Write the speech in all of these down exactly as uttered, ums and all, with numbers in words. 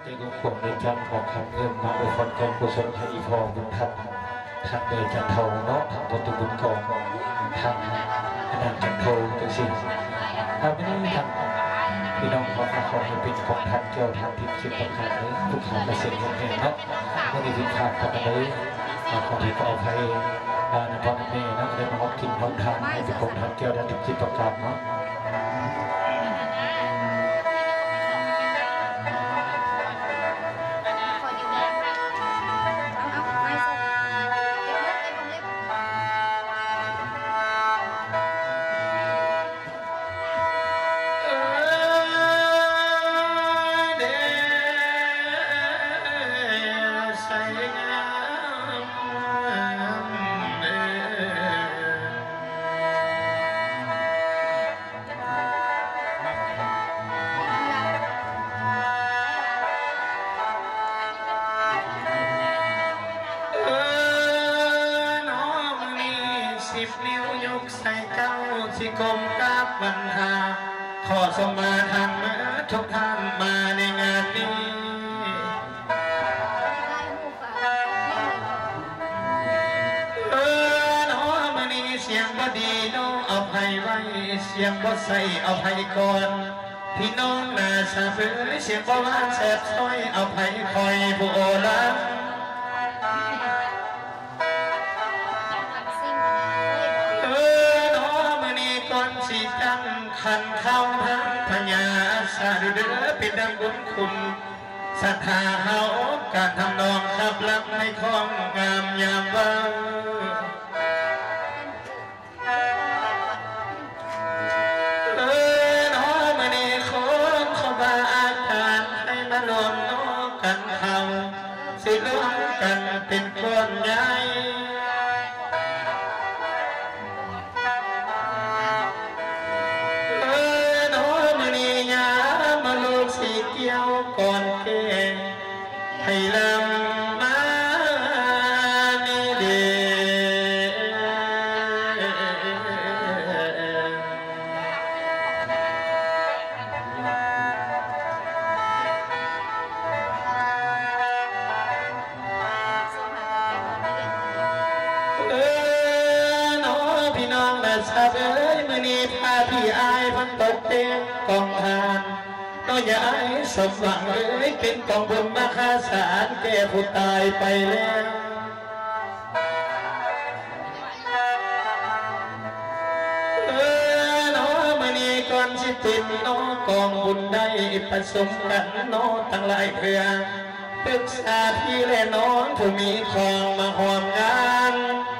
ในกุศลในจันทร์ของคำเงินมาโดยคนกองกุศลให้อีพอบุญทันทางเดชจันทร์เนาะทางประตูบุญกองทางอนันต์จันทร์จังสิทางนี้ทางพี่น้องของนครเป็นของทันเกี่ยวทางทิศสิบประการนี้ทุกขาและเสียงของเพลงเนาะไม่ได้ผิดพลาดกันเลยขอที่ขออภัยในวันนี้นะได้มารับกินพร้อมทางให้เป็นของทันเกี่ยวทางทิศสิบประการเนาะกรมกาบันทาขอสมาทานมาทุกท่านมาในงานนี้เออน้อมันนี่เสียงบ่ดีน้องเอาไผ่ไว้เสียงบ่ใส่เอาไผ่ก่อนพี่น้องน่าสะเฟือเสียงบ่หวานแสบซ้อยเอาไผ่คอยผู้โอละสีจังขันเข้าทั้งพญาสาดุเดือเป็นดังบุญคุณศรัทธาเฮาการทำนองขับลับในคลองงามยามว่าเออน้อมาในคนเขาบาอาการให้มาลงน้อกันเขาสิลงกันเป็นคนใหญ่ก่อนเกณฑ์ให้ลำมามีเดเออน้องพี่น้องและสาวเอ้ยมื่อนี้พาพี่อายพันตกเตียงกองทานน้อยาไอ้สมหวังเอ้ยเป็นกองบุญมหาศาลแก่ผู้ตายไปแล้วเออน้อมานี่ก่อนสิติดน้อกองบุญได้ผสมกันน้อทั้งหลายเครื่องปรึกษาพี่และน้องผู้มีของมาห่วมงาน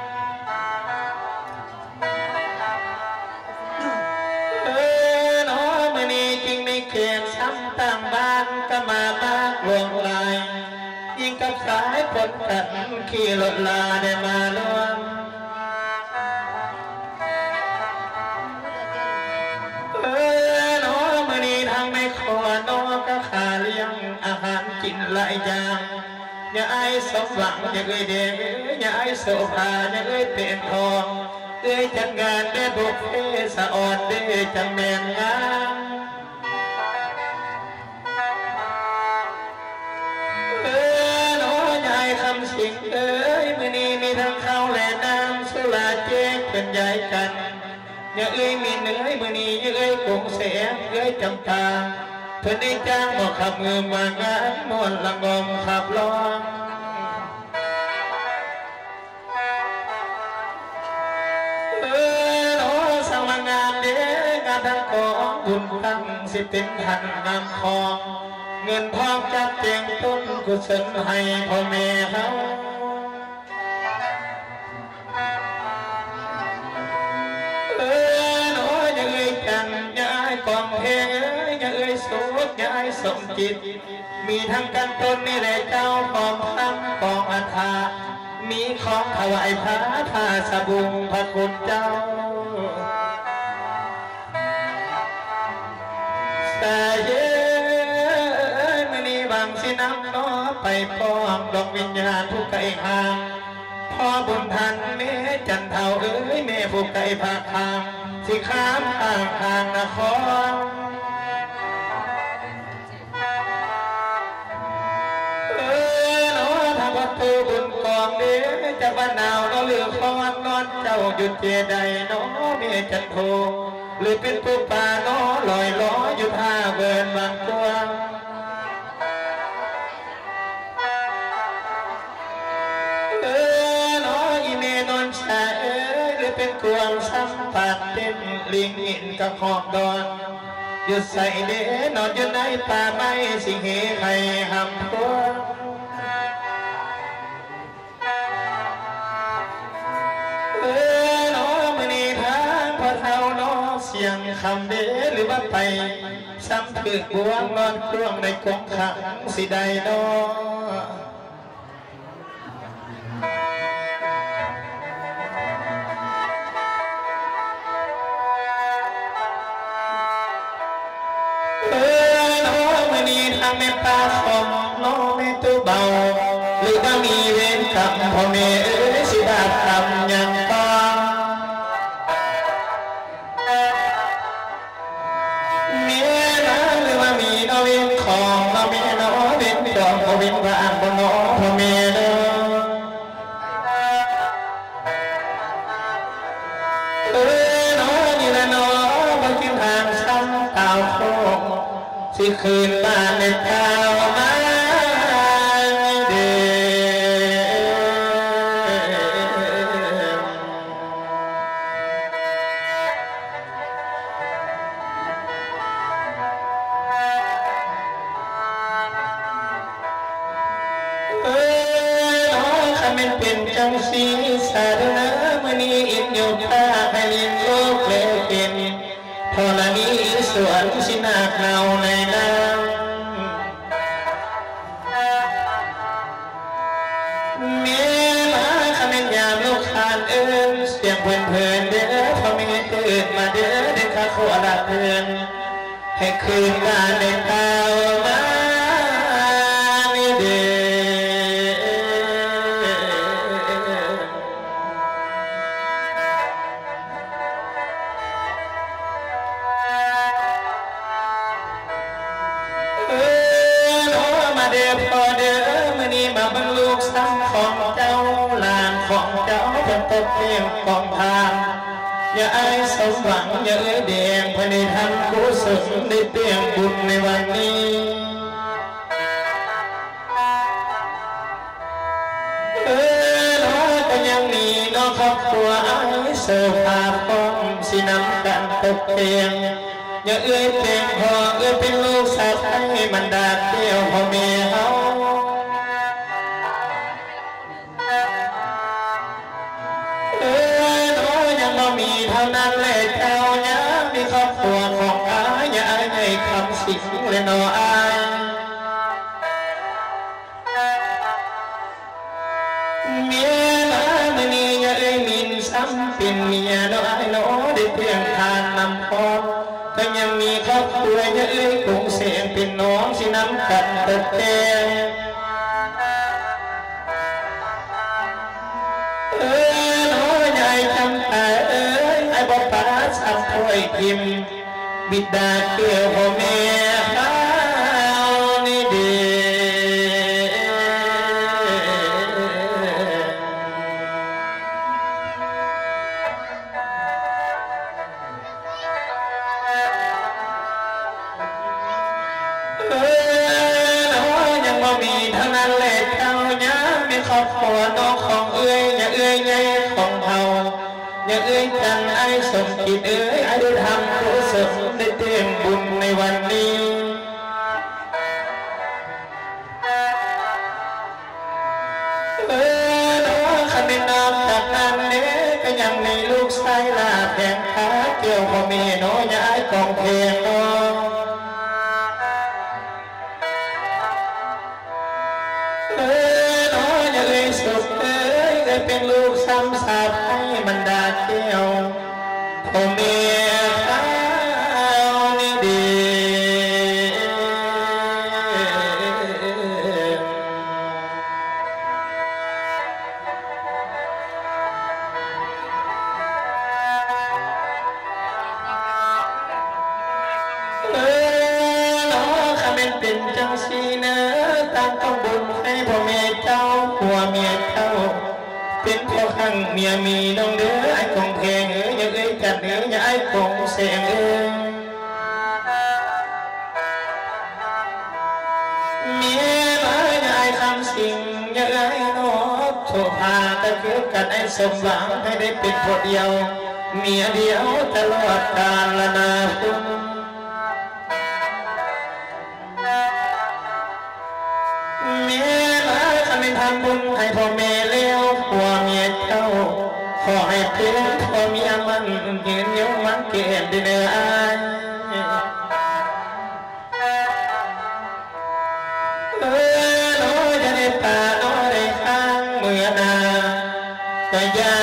เขตซ้ำต่างบ้านก็มามากลวงลายยิ่งกับสายฝนกันขี่รถลาได้มาลวงเออน้อมานีทางไม่ขอน้อก็ขาเลี้ยงอาหารกินหลายอย่างอย่าไอ้สมหวังอย่าเอ้ยเด็กอย่าไอ้โสภาอย่าเอ้ยเป็นทองเอ้ยจัดงานได้บุกเอสะอ่อนได้จังแมนงามคำสิ่งเอ้ยมื่อนี้มีทั้งข้าวและน้ำสุราเจ๊กเป็นใหญ่กันอย่าเอ้ยมีเนื้อมื่อนี้อย่าเอ้ยกงเสียเอ้ยจำตาเพื่อนได้จ้างบอกขับมือมางานมวนละงมขับร้องเออโอ้สร้างงานเด้งานทั้งกองบุญตั้งสิเป็นพันงามคองเงินทองจัดเตียงต้นกุศลให้พ่อแม่เขาเออหนูอย่าเอ่ยกันอย่าไอ้กองเพลงอย่าเอ่ยสุขอย่าไอ้สมจิตมีทั้งกันต้นนี่แหละเจ้ากองทั้งกองอัฐามีของถวายพระทาสบุงพระคุณเจ้าแต่เย่บางสิน้ำน้อไปป้องดอกวิญญาณผู้ไก่ห่างพ่อบุญทันแม่จันเทาเอ้ยแม่ผู้ไก่ผาคางสิข้ามอ่างทางนคร เผู้บุญกองเด้จะบ้านนาวเราเลือกคอนนอนเจ้าหยุดเจใดน้อเมียจันโทหรือเป็นผู้ป่าน้อลอยล้ออยู่ท่าเบินบางกวางเออน้ออีเมนอนชาเอ้ยหรือเป็นกวางสัมผัสเต็มลิงอินกับหอบดอนหยุดใส่เด้นอนอยู่ในป่าไม้สิเหไข่หำตัวเออน้อมือนี้ทางพอเท่าน้อเสียงคำเด้หรือว่าไปซ้ำถือกวงนอนกลวงในกวงขังสิใดน้อเออน้อมือนี้ทางแม่ป่าของน้อแม่ตัวเบาหรือว่ามีเวรกรรมพ่อแม่เอ้ยสิบาปกรรมยังต่อเมียนะหรือว่ามีน้อเวรของน้อแม่น้อเวรดอกพ่อเวรว่าอ่านบ่น้อพ่อแม่เด้อเออน้อนี่ละน้อบ่กินทางซ้ำเต่าโคงสิคืนบ้านในเท้ามาเด้เออน้อข้ามันเป็นจังสีสาธนะมื้อนี้อินอยู่ป่าให้ลินโลกเลวเป็นธรณีสวนสินาคเนาในน้ำเมียมาข้ามันยามลูกคานเอิ้นเสียงเพลินเพลินเด้อพ่อแม่ตื่นมาเด้อเด็กข้าขอละเพื่อนให้คืนบ้านในเท้ามานี่เด้เออน้อมาเด้อพ่อเด้อมื้อนี้มาบังลูกสาวของเจ้าหลานของเจ้าเป็นตกเลี้ยงของทางอย่าอายสมหวังอย่าเอ้ยแดงภายในทำกุศลได้เตียงบุญในวันนี้เออน้อก็ยังมีน้องครอบครัวอายเสิร์ฟภาพป้อมสินำกันตกเตียงอย่าเอ้ยเพียงพอเอ้ยเป็นลูกสาวให้มันดาเที่ยวพ่อแม่เฮาเออน้อยังบ่มีเท่านั้นแหละเจ้าเนี่ยมีครอบครัวของอายอย่าอายให้คำสิงเลยน้ออายเมียมามื้อนี้อย่าเอ้ยมินซ้ำเป็นเมียน้ออายน้อได้เพียงทานนำพอก็ยังมีครอบครัวอย่าเอ้ยคงเสียงเป็นน้องสิน้ำกันตกแก้วเออน้อใหญ่จำตาเอ้ยไอ้บ่ป้าสับถ้วยกิมบิดาเกี่ยวพ่อแม่เขานี่เด้เออน้อยังบ่มีเท่านั้นแหละเจ้าเนี่ยมีครอบครัวน้องของเอ้ยอย่าเอ้ยใหญ่ของเฮาอย่าเอ้ยกันไอ้สมคิดเอ้ยไอ้ได้ทำกุศลได้เต็มบุญในวันนี้เออน้อขันในน้ำจากนั้นเด้ก็ยังมีลูกชายลาแผงขาเกี่ยวพ่อแม่น้อย้ายกองเพลงน้องเออน้ออย่าเอ้ยสุขเอ้ยได้เป็นลูกซ้ำสาบให้มันดาเกี่ยวพ่อแม่เขานี่เด้เออน้อข้าเป็นเป็นจังสีเนอตั้งต้องบุญให้พ่อแม่เจ้าผัวเมียทั้งเมียมีน้องเด้อไอ้คงเพลงเอ้ยยังเอ้ยจัดเอ้ยยังไอ้คงเสียงเอ้ยเมียมายังไอ้คำสิ่งยังไอ้นกโชภาตะเกียบกันไอ้สมหวังให้ได้เป็นคนเดียวเมียเดียวตลอดกาลนาภูมิเมียมาทำให้ทำบุญให้พ่อแม่เลี้ยวผัวเมียเจ้าขอให้เป็นพ่อเมียมันยืนยงมันเก็บได้เนื้ออายเออน้อยจะได้ตาน้อยได้ข้างเมื่อนาก็ยา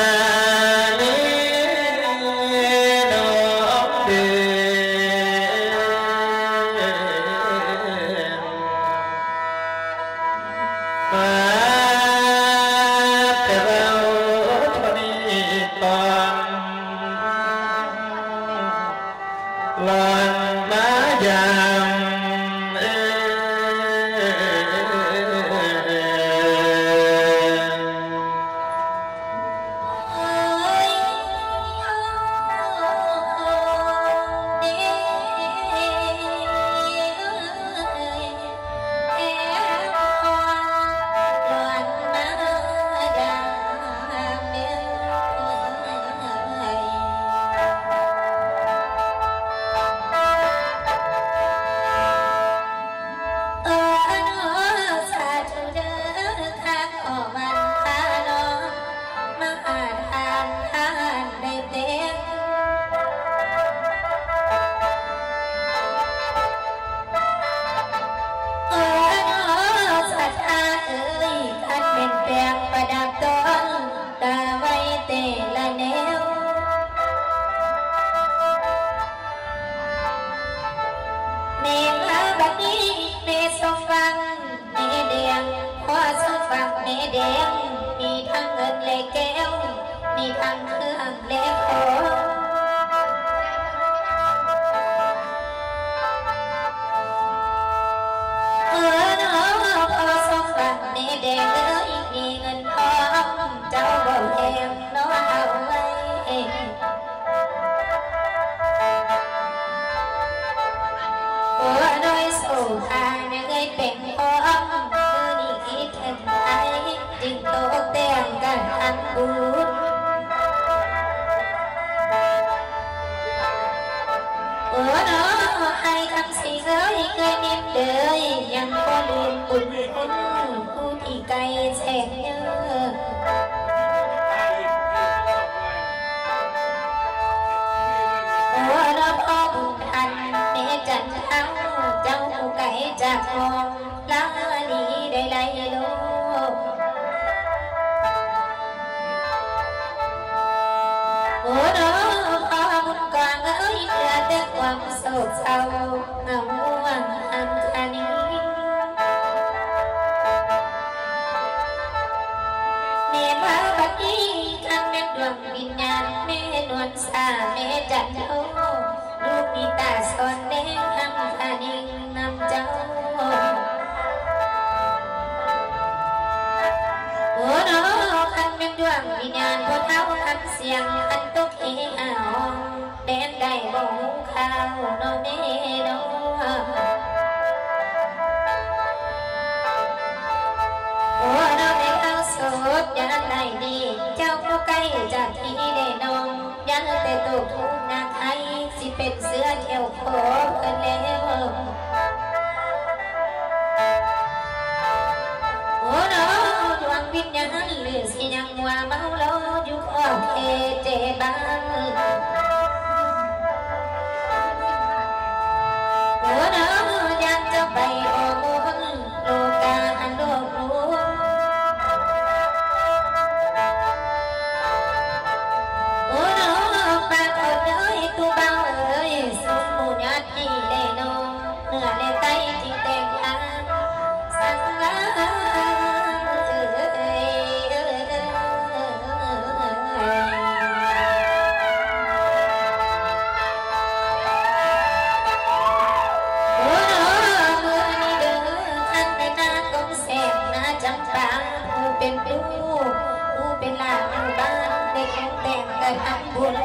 เป็นหลานอยู่บ้านเด็กแต่งแต่ทำบุญ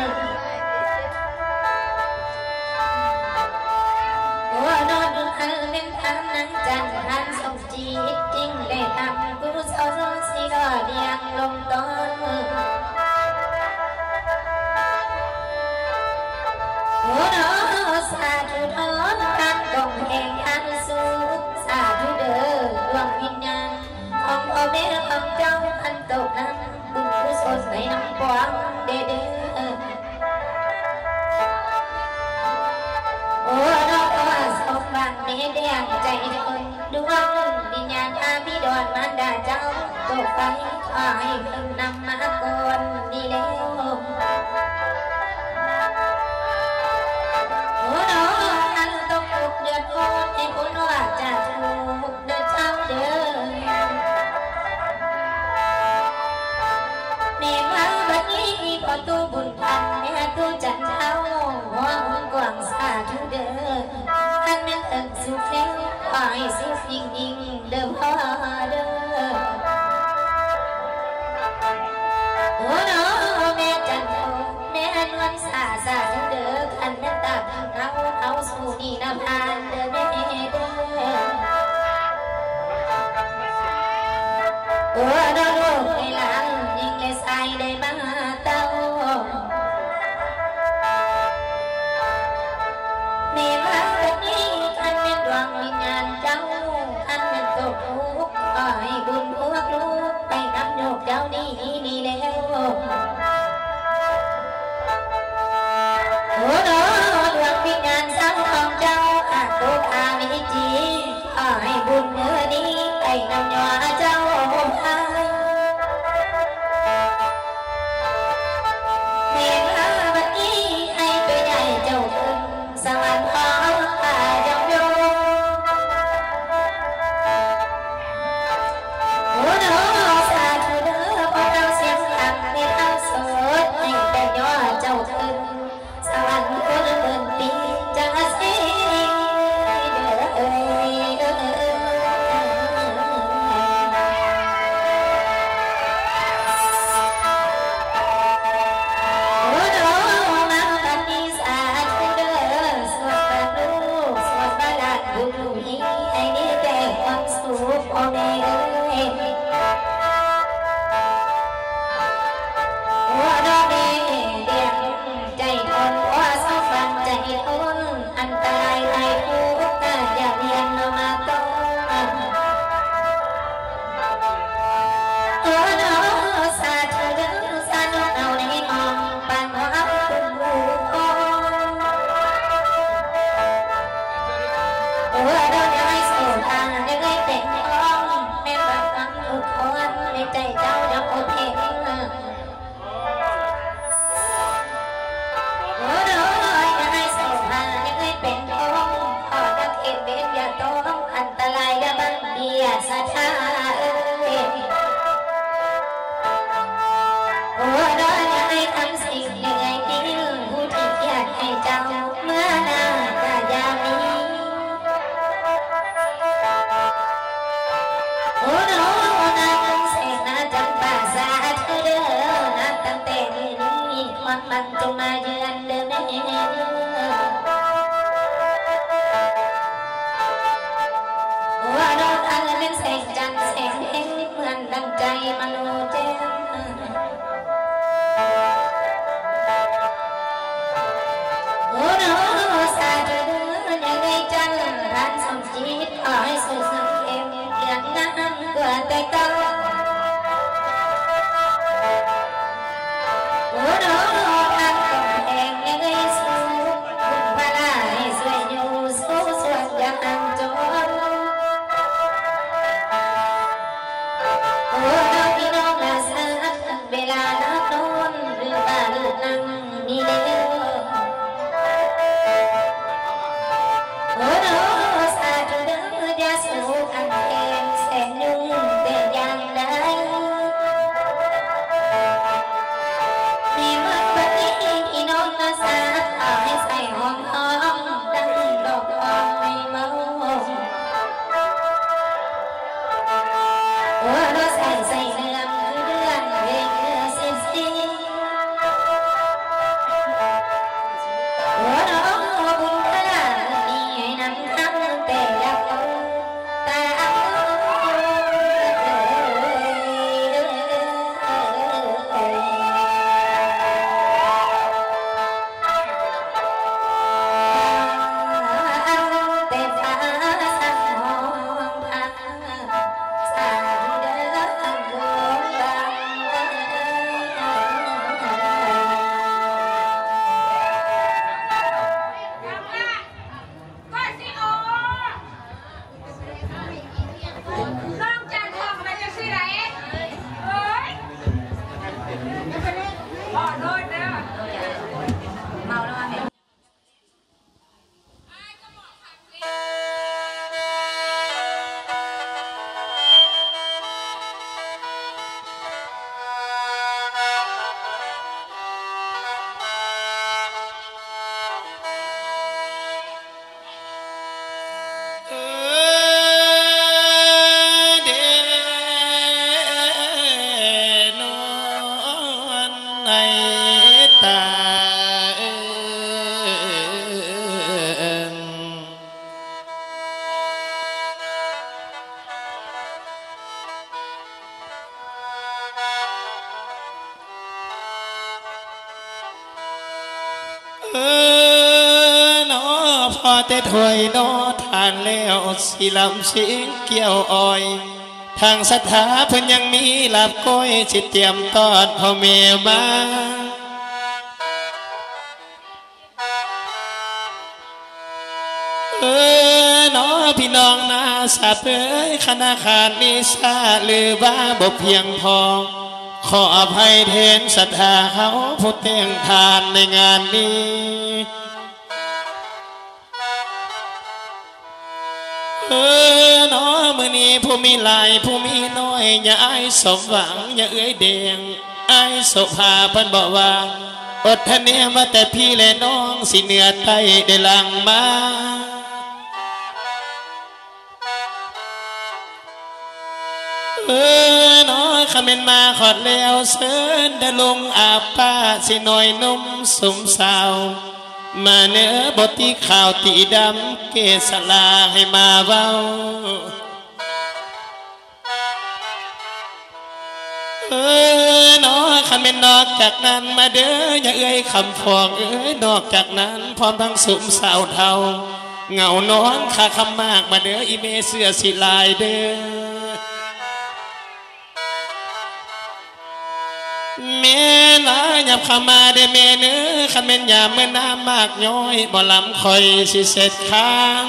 หัวนอนดูอันเป็นทางนั้นจันทานสมจีตจริงได้ทำกุศลสิรอเดียงลงต้นหัวนอนสาธุทอนการกองแห่งอันสูงสาธุเด้อดวงวิญญาณของพ่อแม่ของเจ้าอันตกนั้นบุญกุศลในน้ำปองเด้อโอ้น้องว่าสมหวังในแดงใจคนดวงวิญญาณอาภิดรมารดาเจ้าตกไปขอให้เพิ่งนำมาก่อนนี่แล้วโอ้น้องอันต้องถูกเดือดร้อนให้คนว่าจะถูกเดือดเจ้าเด้อแม่มาบัดนี้พอตู้บุญพันแม่ตู้จันเท้าหัวหุ่นกว่างสาธุเด้ออันนั้นเอิงสุขแล้วขอให้สุขยิ่งยิ่งเด้อพ่อเด้อโอ้น้อแม่จันโทแม่นวลสาสาธุเด้อขันแม่ตาเอาเอาสู่นี่นภาเด้อแม่เด้อโอ้น้อลูกในหลังยิ่งเลยใส่ได้มาเต้าแม่มาแบบนี้ท่านเป็นดวงวิญญาณเจ้าท่านเป็นตกทุกข์ขอให้บุญพวกลูกไปนำโยกเจ้านี่นี่แล้วโอ้โหดวงวิญญาณสังของเจ้าอาตุกอาวิจีขอให้บุญเมื่อนี้ไปนำโยกเจ้าให้แม่มาแบบนี้ให้ไปได้เจ้าขึ้นสวรรค์ขอข้าจงยงโอ้โหสาธุเด้อพอเราเสียงดังในเท้าสดให้แต่ย่อเจ้าขึ้นสวรรค์คนหมื่นปีจะเสียเด้อเอ้ยเด้อโอ้โหมาบัดนี้สาธุเด้อสวดบาลูสวดบาลาบุญนี้ให้มีแต่ความสุขพ่อแม่เอ้ยโอ้ดอกเบี้ยเดียงใจทนว่าสาวฟังใจทนอันตรายหลายทุกข์อย่าเรียนมาต้องโอ้น้อสาธุเด้อสาธุเอาในห้องปันหัวคุณผู้คนโอ้เราจะให้สู่ทางจะให้เต็มท้องแม่บังคับทุกคนในใจเจ้าจะโอเคโอ้น้อจะให้สู่ทางจะให้เป็นท้องขอตะเคียนเป็นอย่าต้องอันตรายอย่าบังเบียดศรัทธาเอ้ยโอ้น้อจะให้ทำสิ่งยังไงที่ผู้ที่อยากให้เจ้าเมื่อหน้าจะยามีโอ้น้อนาตั้งเสนาจำป่าสาธุเด้อนับตั้งแต่นี้ความมันจงมาเยือนเด้อแม่เด้อโอ้น้ออันเป็นแสงจันทร์แสงแห่งเหมือนดังใจมโนเจนโอ้น้อสาธุเด้อยังไงจันทร์รันสมจิตขอให้สุขสันต์เอ็มเกียรตินั้นกว่าแต่เก่าโอ้น้ออันกำแพงยังไงสู้บุญพลาให้สวยอยู่สู้สวดอย่างจนโอ้น้อพี่น้องละสักเวลานับนนหรือบ้านนั่งนี่เด้อโอ้น้อสาธุเด้ออย่าสู้กันแข่งแสนยุ่งแต่อย่างใดมีมากบัดนี้พี่น้องละสักเอาให้ใส่ห้องห้องดังดอกทองไม่เมาโอ้น้อใส่ใส่เรื่องคือเรื่องเวเออเนาะพอแต่ถวยเนาะทานแล้วสิลำเสียงเกี่ยวอ้อยทางสถาเพิ่นยังมีลาบก้อยสิเตรียมตอดพ่อแม่มาเออเนาะพี่น้องนาสับเอ้ยคณะขาดนิสาหรือว่าบ่เพียงพอขออภัยแทนศรัทธาเขาผู้แต่งทานในงานนี้เออเนาะมื้อนี้ผู้มีหลายผู้มีน้อยอย่าอายสมหวังอย่าเอ้ยแดงอายโสภาเพิ่นบอกว่าอดทนเนี่ยมาแต่พี่และน้องสิเหนือใต้ได้หลังมาเออเนาะคำเป็นมาขอดแล้วเสินได้ลงอาป้าสิหน่อยนุ่มสมสาวมาเนื้อบทที่ข่าวตีดำเกศลาให้มาเว้าเออเนาะคำเป็นนอกจากนั้นมาเด้ออย่าเอ้ยคำฟองเอ้ยนอกจากนั้นพร้อมทั้งสมสาวเทาเงานอนขาคำมากมาเด้ออีเมเสื้อสีลายเด้อเมนาหยับเข้ามาได้เมเนื้อขันเป็นยามเมื่อน้ำมากย้อยบ่ลำคอยสิเสร็จค้าง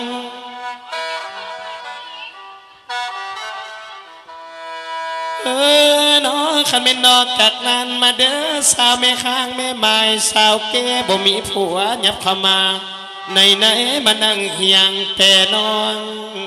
เออเนาะขันเป็นนอกจากนั้นมาเด้อสาวแม่ข้างแม่ไม้สาวเก๋บ่มีผัวหยับเข้ามาในไหนมานั่งเฮียงแต่นอน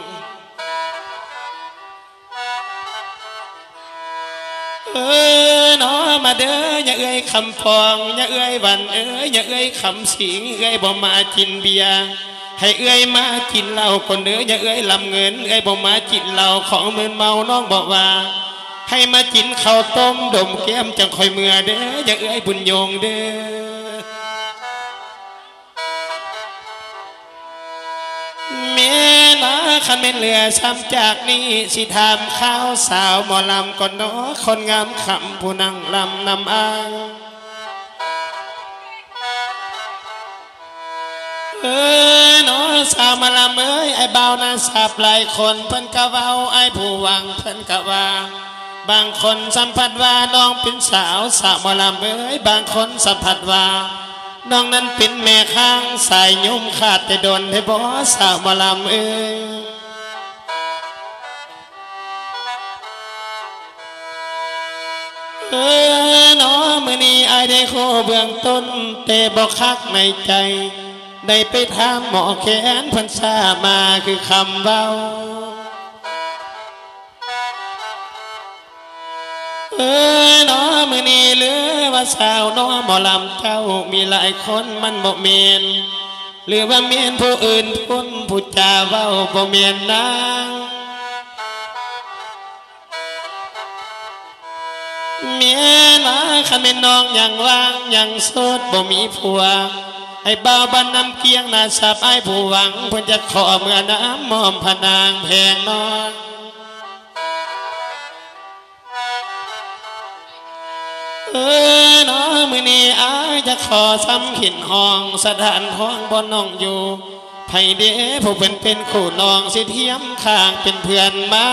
เออเนาะมาเด้ออย่าเอ้ยคำฟองอย่าเอ้ยวันเอ้ยอย่าเอ้ยคำสิงเอ้ยบ่มากินเบียร์ให้เอ้ยมากินเหล้าคนเด้ออย่าเอ้ยลำเงินเอ้ยบ่มากินเหล้าของมึนเมาน้องบอกว่าให้มากินข้าวต้มดมแก้มจังคอยเมื่อเด้ออย่าเอ้ยบุญโยงเด้อเมนาขันเป็นเหลือซ้ำจากนี้สิทำข้าวสาวหมอลำก่อนเนาะคนงามคำผู้นั่งลำนำอ้างเออเนาะสาวมาลำเอ้ยไอ้เบานาสับหลายคนเพิ่นกะเว้าไอ้ผู้หวังเพิ่นกะว่าบางคนสัมผัสว่าน้องเป็นสาวสาวมาลำเอ้ยบางคนสัมผัสว่าน้องนั้นเป็นแม่ข้างสายยุ่มขาดแต่โดนให้บอสาวมาลำเอ้ยเออเนาะมื้อนี้ไอ้ได้โคเบื้องต้นแต่บอกคักในใจได้ไปถามหมอแขนพันษามาคือคำเว้าเออเนาะมื้อนี้หรือว่าสาวน้อหมอลำเจ้ามีหลายคนมันบ่เมียนหรือว่าเมียนผู้อื่นพุ่นผู้จาเว้าบ่เมียนนางเมียนะขันเป็นน้องอย่างว่างอย่างโสดบ่มีผัวไอ้บ่าวบ้านน้ำเกียงน่าสับไอ้ผู้หวังเพิ่นจะขอเมื่อน้ำมอมพนางแพงนอนเออเนาะมื้อนี้อ้ายจะขอซ้ำขินห้องสถานท้องบ่น้องอยู่ไผเด้ผู้เป็นเป็นคู่น้องสิเทียมข้างเป็นเพื่อนมา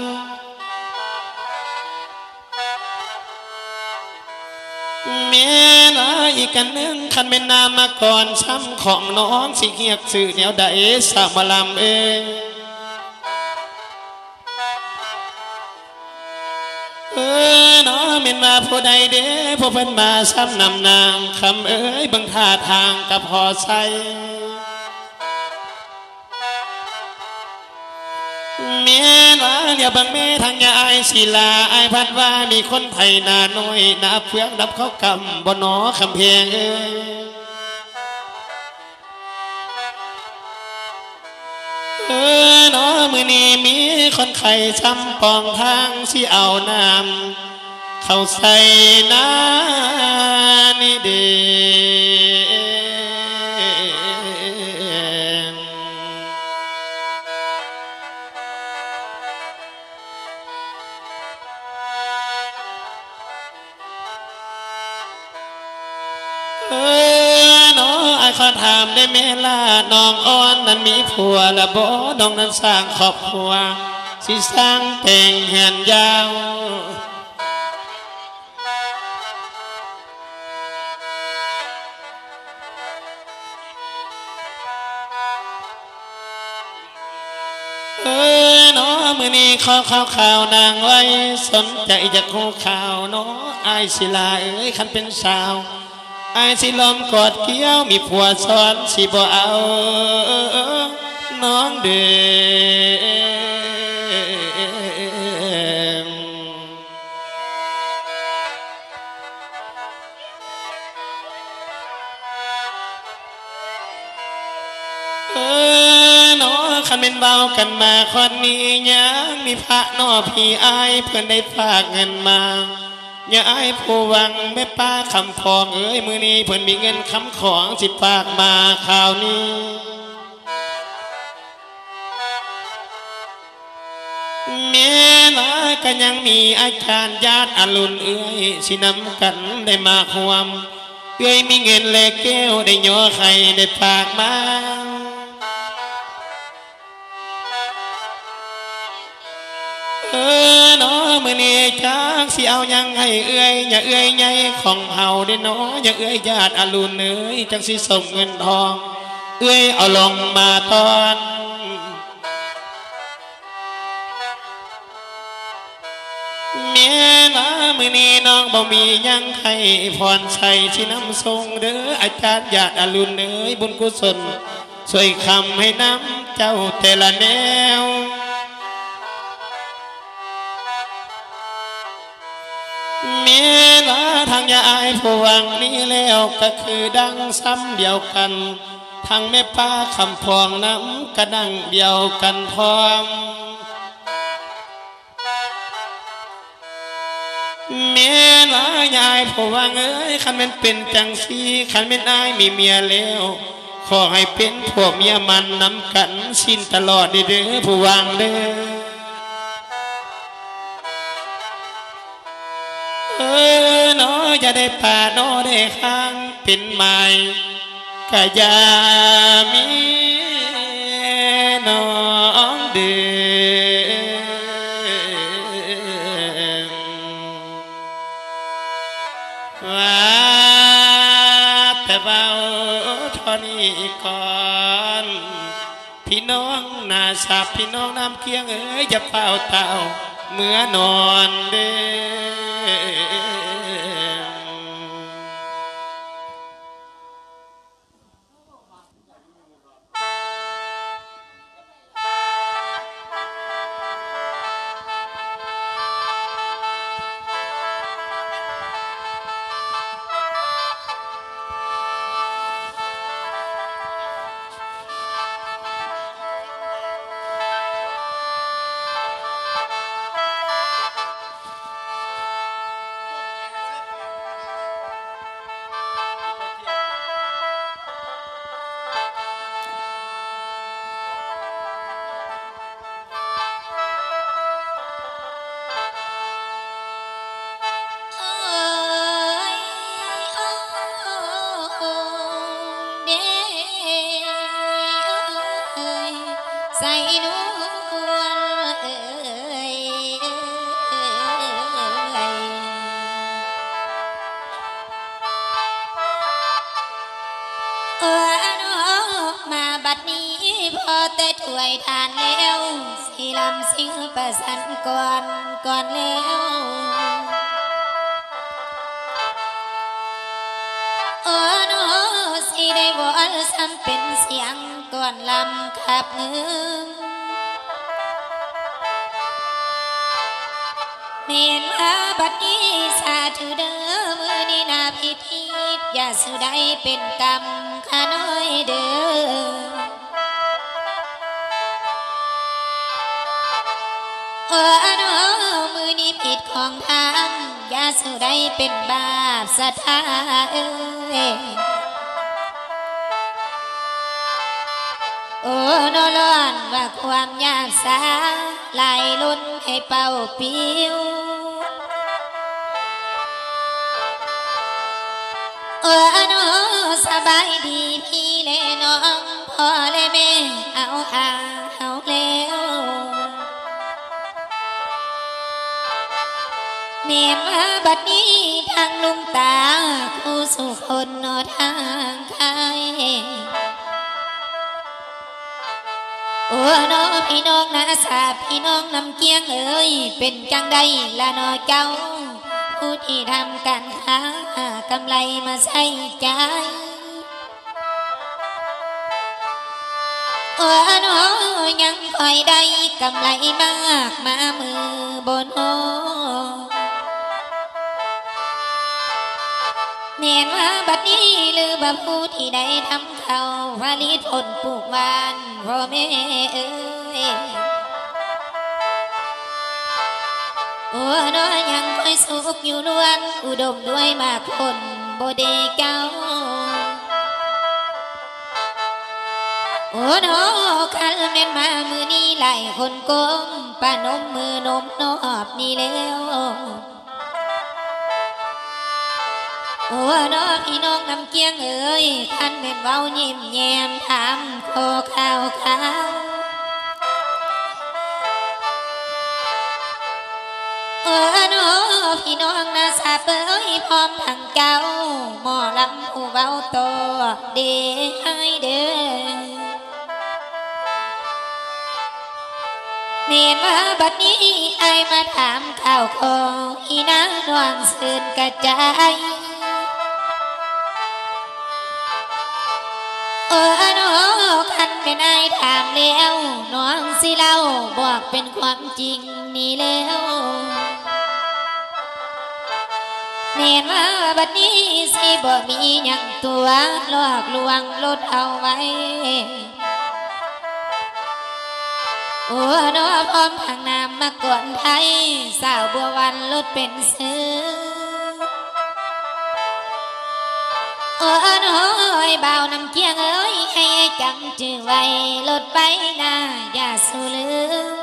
เมียนะอีกกันนึงคันเป็นนามมาก่อนซ้ำของน้องสิเกียกสื่อแนวใดสาวมาลำเองเออเนาะเมียนมาผู้ใดเด้ผู้เพิ่นมาซ้ำนำนางคำเอ้ยบังท่าทางกับพอใส่เมียนะเดี๋ยวบางแม่ทางยาไอศิลาไอพัดว่ามีคนไทยนาน้อยนาเฟืองดับเขากำบนหนอคำเพงเอ้ยเออเนาะมือนี้มีคนไข่ซ้ำปองทางที่เอาน้ำเข้าใส่น้านี่เด้เออเนาะไอ้ขอถามได้แม่ล่ะน้องอ้อนนั้นมีผัวละบ่น้องนั้นสร้างครอบครัวสิสร้างแต่งแหนยาวเอ้ยน้อมือนี้ขอข่าวข่าวนางไว้สนใจจะคู่ข่าวน้อไอศิลาเอ้ยคันเป็นสาวไอสิลมกอดเกี้ยวมีผัวซ้อนสิบ่เอาน้องเด้อน้อคันเป็นเบากันมาคนนี้ยังมีพระน้อพี่ไอเพื่อนได้ฝากเงินมาอย่าไอ้ผู้วังแม่ป้าคำพองเอ้ยมือนี้เพิ่นมีเงินคำของสิฝากมาข่าวนี้แม่นะก็ยังมีอาจารย์ญาติอรุณเอ้ยสินำกันได้มาความเอ้ยมีเงินแลกแก้วได้ย่อไข่ได้ฝากมาเออน้อมือนี้จากสิเอายังให้เอื้อยอย่าเอื้อยใหญ่ของเฮาได้น้ออย่าเอื้อยญาติอรุณเอ้ยจังสิส่งเงินทองเอื้อยเอาลงมาตอนแม่นะมือนี้น้องบ่มียังให้พรใส่ที่น้ำทรงเด้ออาจารย์ญาติอรุณเอ้ยบุญกุศลช่วยคำให้น้ำเจ้าแต่ละแนวเมียละทางยาไอผู้วังนี้แล้วก็คือดังซ้ำเดียวกันทางแม่ป้าคำพองน้ำก็ดังเดียวกันพร้อมเมียละยายผู้วังเอ้ยคันเป็นเป็นจังสีคันเป็นไอมีเมียแล้วขอให้เป็นพวกเมียมันน้ำกันสิ้นตลอดเด้อผู้วังเด้อเออน้อจะได้ป่าน้อได้ข้างเป็นไม้กะยามีน้องเดือว่าแต่เบาเท่านี้ก่อนพี่น้องนาสาบพี่น้องน้ำเคียงเอ้ยจะเป่าเต่าเมื่อนอนเด้ใส่นวลเอ่ยเออน้องมาบัดนี้พอแต่ถ้วยทานแล้วสิลำสิงประสันก่อนก่อนแล้วเออน้องสิได้วอนซ้ำเป็นเสียงก่อนลำขับเงืองเมนว่าบัดนี้สาธุเด้อมือนี้นาพิธีอย่าสุได้เป็นกรรมข้าน้อยเด้อเออน้อมือนี้ผิดของทำอย่าสุได้เป็นบาปสะทาเอ้ยโอ้นอร้อนว่าความยากสาลายล้นให้เป่าปิวเออน้อสบายดีพี่เล่น้องพ่อเล่แม่เอาอาเอาแล้วเมียมาบัดนี้ทางลุงตาคู่สุคนนอทางใครโอ้น้อพี่น้องนาสาพี่น้องนำเกียงเอ้ยเป็นจังใดละนอเจ้าผู้ที่ทำการค้ากำไรมาใส่ใจโอ้น้อยังคอยได้กำไรมากมามือบนโอเมียนว่าบัดนี้หรือบ่ผู้ที่ได้ทำเขาผลิตผลปลูกบ้านพ่อแม่เอ้ยโอ้น้อยยังคอยสุขอยู่ล้วนอุดมด้วยมากคนบ่ได้เจ้าโอ้น้อคันแม่นมามือนี้หลายคนโกงป้านมมือนมนอบนี่แล้วโอ้น้อพี่น้องนำเกียงเอ้ยท่านแม่นเว้ายิ้มแย้มถามขอข่าวข่าวโอ้น้อพี่น้องนาสาเอ้ยพร้อมทั้งเก่าหมอลำผู้เว้าโตเด้ให้เด้อเมียนว่าบัดนี้ไอมาถามข่าวของอีนางดวงซื่นกระจายเออน้องคันเป็นไอถามแล้วน้องสิเล่าบอกเป็นความจริงนี่แล้วเมียนว่าบัดนี้สิบ่มีหยังตัวหลอกลวงลดเอาไว้โอ้น้อพร้อมทางน้ำมาก่อนไทยสาวบัววันลดเป็นซื้อโอ้น้อยบ่าวนำเกียงเอ้ยให้จำชื่อไว้ลดไปนะอย่าสูลืม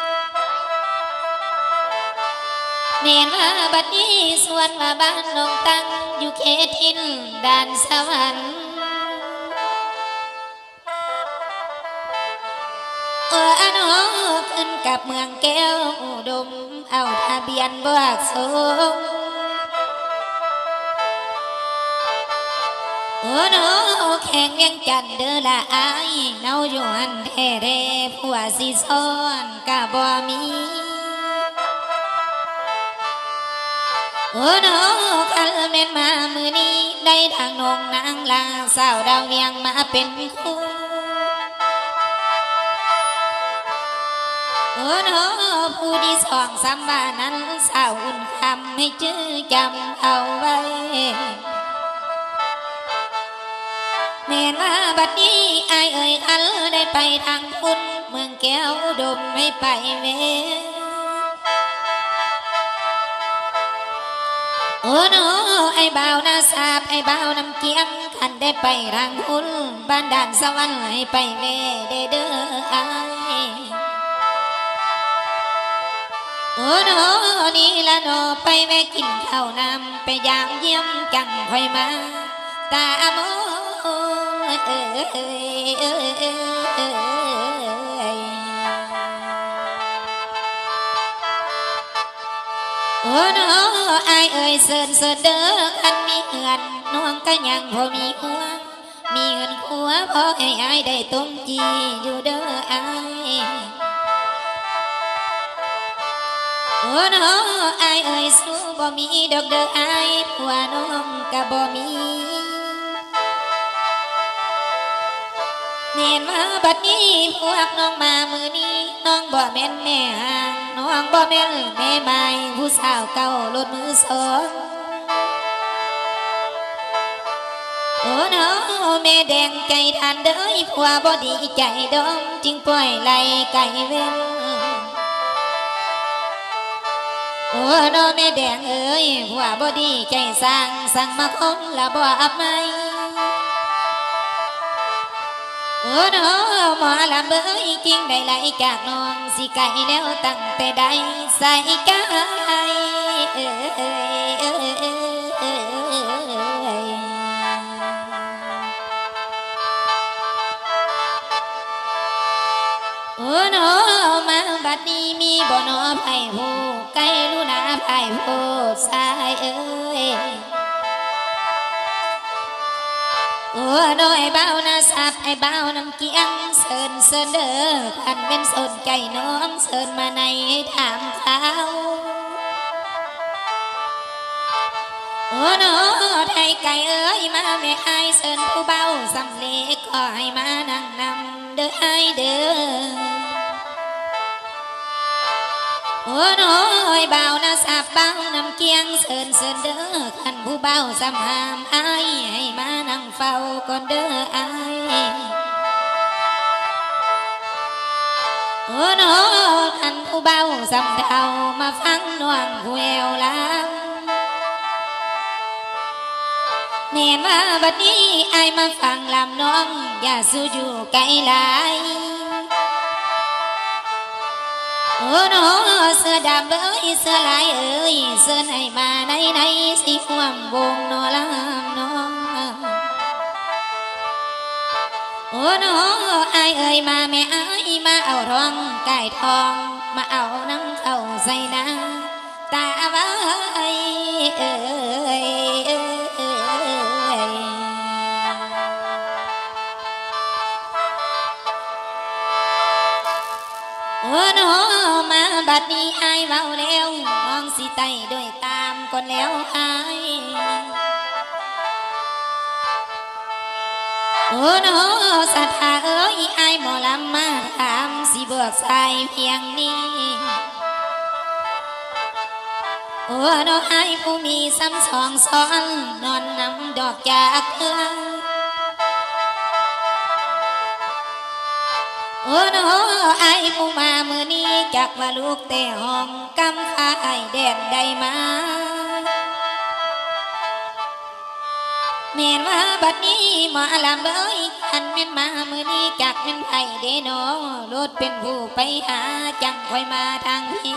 เมียนว่าบัดนี้ส่วนว่าบ้านน้องตั้งอยู่เขตทินด่านสวรรค์โอ้น้อขึ้นกับเมืองแก้วอุดมเอาทะเบียนบวกสูงโอ้น้อแข่งเวียงจันเด้อละอายเนาอยู่หันแท้แท้ผัวสิซ้อนกะบ่มีโอ้น้อคันแม่นมามือนี้ได้ทางนงนางลาสาวดาวเวียงมาเป็นคู่โอ้น้อผู้ที่สองสามบ้านนั้นสาวอุ่นคำให้ชื่อจำเอาไว้แม่นว่าบัดนี้ไอเอ่ยคันได้ไปทางคุณเมืองแก้วดมไม่ไปเวโอ้น้อไอบ่าวนาสาบไอบ่าวนำเกียงคันได้ไปทางคุณบ้านด่านสวรรค์ให้ไปเวเด้อเด้อไอโอ้น้อนี่ละน้อไปแม่กินข้าวน้ำไปยามเยี่ยมจังค่อยมาตาโมเอ้ยเอ้ยเอ้ยเอ้ยเอ้ยโอ้น้อไอเอ้ยเสิร์นเสิร์นเด้อคันมีเงินน้องก็ยังพอมีหัวมีเงินขัวพอให้ไอได้ต้มจีอยู่เด้อไอโอ้น้อไอเอ้ยสู้บ่มีดอกเด้อไอผัวน้องก็บ่มีเนียนมาบัดนี้พวกน้องมามือนี้น้องบ่แม่นแม่ห่างน้องบ่แม่นแม่ไม้ผู้สาวเก่าลดมือสองโอ้น้อแม่แดงใจทันเด้อผัวบ่ดีใจดอมจึงปล่อยไหลไก่เว้นโอ้น้อแม่แดงเอ้ยผัวบ่ดีใจสร้างสั่งมาคงละบ่อับไม่โอ้น้อหมอลำเอ้ยกิ่งได้ไหลจากน้องสิไก่แล้วตั้งแต่ใดใส่กายเอ้ยเอ้ยเอ้ยเอ้ยโนมาบัดนี้มีบ่นอไผ่หูไก่ลูนาไผ่หูสายเอ้ยโอ้โดยเบาหน้าสับไอ้เบาน้ำเกียงเสินเสินเด้อขันเป็นสนใจน้องเสินมาในถามเขาโอ้โนไทยไก่เอ้ยมาแม่ไอเสินผู้เบาสำเร็จขอให้มานั่งนำเด้อไอเด้อโอ้โน้ยเบาหน้าสับเบาน้ำเกียงเสินเสินเด้อขันผู้เบาสำหามไอให้มานั่งเฝ้าก่อนเด้อไอโอ้โน้ขันผู้เบาสำเดามาฟังน่วงแววลางเน่มาบัดนี้ไอมาฟังลำน้องอย่าสู้อยู่ไกลหลายโอ้โนเสื้อดำเอ้ยเสื้อลายเอ้ยเสื้อไหนมาในในสีห่วงวงนอลำน้องโอ้โนไอเอ้ยมาแม่ไอมาเอาทองไก่ทองมาเอาน้ำเข้าใส่นาตาไว้เอ้ยโอ้โนมาบัดนี้ไอเบาแล้วน้องสิไตด้วยตามคนแล้วไอโอ้โนสัทธาเอ้ยไอหมอลำมาถามสิบวกใส่เพียงนี้โอ้โนไอผู้มีซ้ำสองซ้อนนอนนำดอกจากเอื้อโอ้โนไอผู้มาเมื่อนี้จากว่าลูกแต่ห้องกำฟ้าไอแดนใดมาเมียนว่าบัดนี้หมอลำเอ้ยอันเมียนมาเมื่อนี้จากเมียนไผ่เดโนรถเป็นผู้ไปหาจังคอยมาทางพี่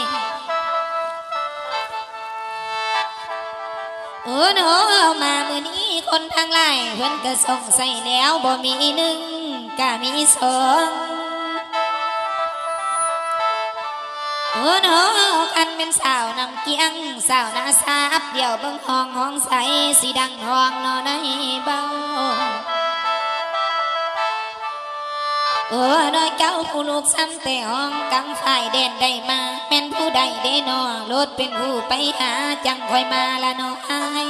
โอ้โนมาเมื่อนี้คนทางไล่เพิ่นก็ส่งใส่แล้วบ่มีหนึ่งก็มีสองโอ้โนกันเป็นสาวนำเกียงสาวนาซาบเดี่ยวเบิ่งห้องห้องใสสีดังห้องนอนในเบาโอ้โนเจ้าผู้ลูกซ้ำแต่ห้องกำฝ่ายแดนได้มาแม่นผู้ใดเดนอรถเป็นผู้ไปหาจังคอยมาละน้อย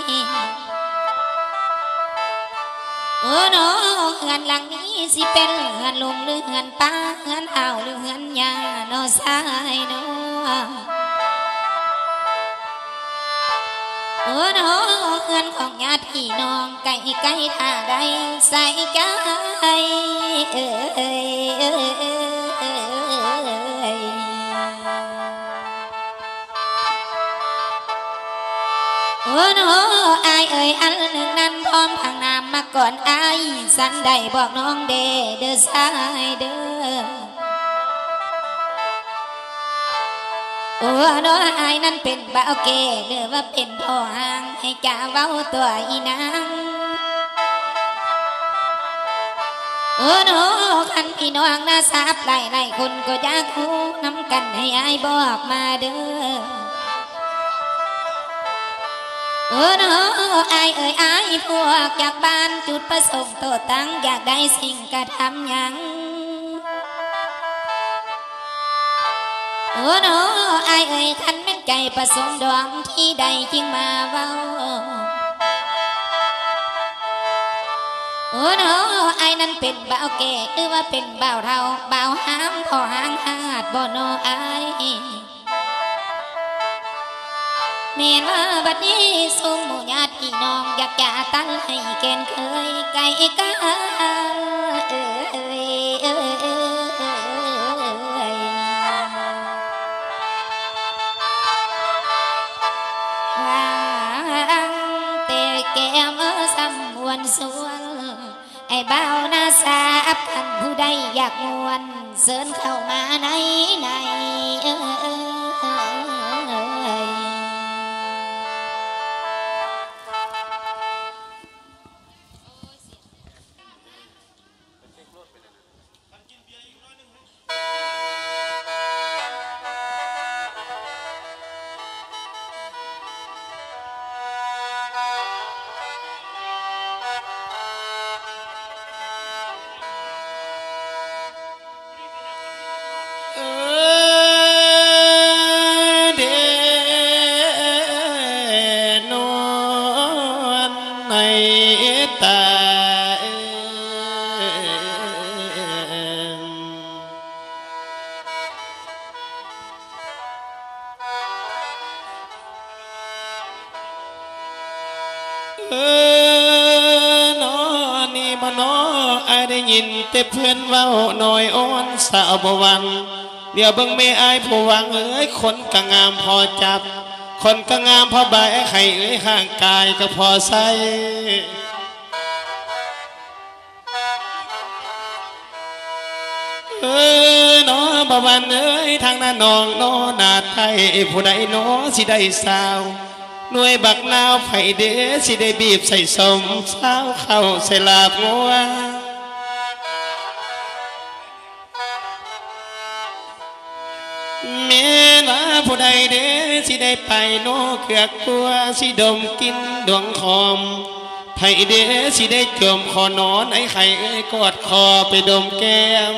โอ้โนเฮือนหลังนี้สิเป็นเฮือนลุงหรือเฮือนป้าเฮือนเอาหรือเฮือนยาโนสายโนโอ้โนเฮือนของญาติพี่น้องไก่ไก่ท่าใดใส่ใจเอ้ยเอ้ยเอ้ยเอ้ยโอ้โนไอเอ้ยอันหนึ่งนั้นพร้อมทางน้ำมาก่อนไอสันได้บอกน้องเดเด้อสายเด้อโอ้โนไอนั้นเป็นบ่าวเกหรือว่าเป็นพ่อห่างให้จ่าเว้าตัวอีนางโอ้โนคันพี่น้องน่าทราบหลายหลายคนก็อยากรู้น้ำกันให้ไอบอกมาเด้อโอ้โนไอเอ้ยไอพวกจากบ้านจุดประสงค์โตตั้งอยากได้สิ่งกระทำยังโอ้โนไอเอ้ยคันแม่นใจประสงค์ดวงที่ใดจึงมาเว้าโอ้โนไอนั้นเป็นบ่าวแก่หรือว่าเป็นบ่าวเฒ่าบ่าวหามพอหางหาดบ่โนไอเมียนว่าบัดนี้สุมหมู่ญาติพี่น้องอยากจะตั้งให้เกณฑ์เคยไก่กาเอ้ยเอ้ยเอ้ยว่างเตะแก้มสำมวนสวนไอ้เบาหน้าสาบคันผู้ใดอยากมวนเสิญเข้ามาในในเอ้ยออน้อนี่บ่น้อไอ้ได้ยินแต่เพื่อนเว้าหน่อยอ่อนสาวบ่วังเดี๋ยวเบิ่งแม่อายผู้วังเอ้ยคนก็งามพอจับคนก็งามพอใบไข่เอ้ยห่างกายก็พอใส่เออน้อบ่วันเอ้ยทางหน้านองน้อนาไทยผู้ใดน้อสิได้สาวหน่วยบักนาวไผ่เด้สิได้บีบใส่สมเช้าเข้าใส่ลาบงัวเมียนาผู้ใดเด้สิได้ไปโนเกือกกลัวสิดมกินดวงคอมไผ่เด้สิได้จมคอนอนไอ้ไข่เอ้ยกอดคอไปดมแก้ม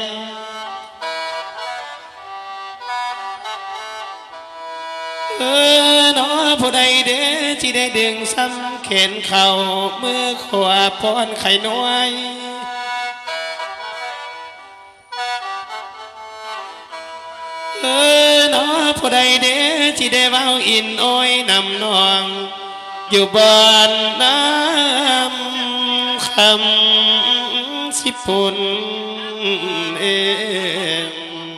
เออน้อผู้ใดเด้สิได้ดึงซ้ำเข็นเข่ามือขวาป้อนไข่น้อยเออน้อผู้ใดเด้สิได้เว้าอินโอยนำนองอยู่บ้านน้ำคำสิปุ่นเอง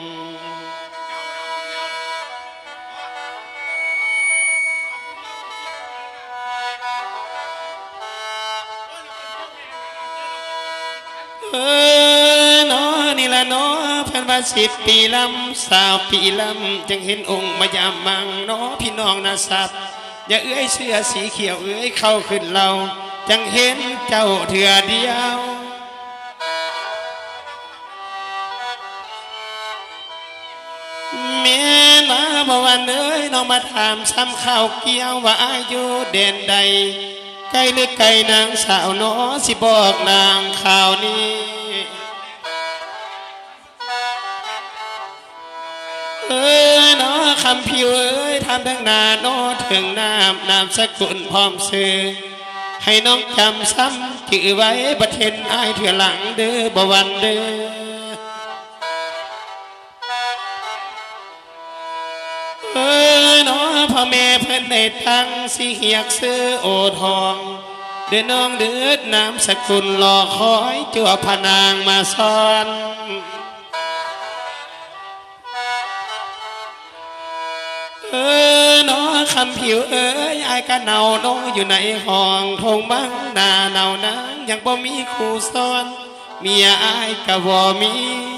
เออน้อนี่ละน้อเพิ่นว่าสิบปีลำสาวปีลำจึงเห็นองค์มายามมังน้อพี่น้องนาสับอย่าเอื้อยเสื้อสีเขียวเอื้อยเข้าขึ้นเราจังเห็นเจ้าเถื่อเดียวเมียมาบ่วันเอ้ยน้องมาถามซ้ำข้าวเกี่ยวว่าอายุเด่นใดไกลหรือไกลนางสาวน้อสิบอกนางข่าวนี้เออน้อคำผิวเอ้ยทำทั้งนาน้อถึงน้ำนามสกุลพร้อมซื้อให้น้องจำซ้ำจื่อไว้บัดเห็นอายเถื่อหลังเด้อบ่วันเด้อเออน้อพ่อแม่เพิ่นได้ตั้งสิเหียกซื้อโอทองเด้อน้องเดือดน้ำสกุลรอคอยจั่วพนางมาซ้อนเออน้อคำผิวเอ้ยไอ้กะเนาน้องอยู่ในห้องทงบังหน้าเนานั้นยังบ่มีครูสอนเมียไอ้กะบ่มี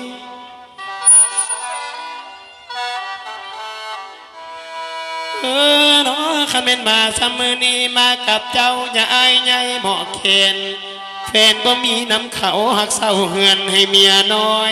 เออน้อคำเป็นมาซ้ำมือนี้มากับเจ้าอย่าอายใหญ่หมอเคนแฟนบ่มีน้ำเขาหักเศร้าเหือนให้เมียน้อย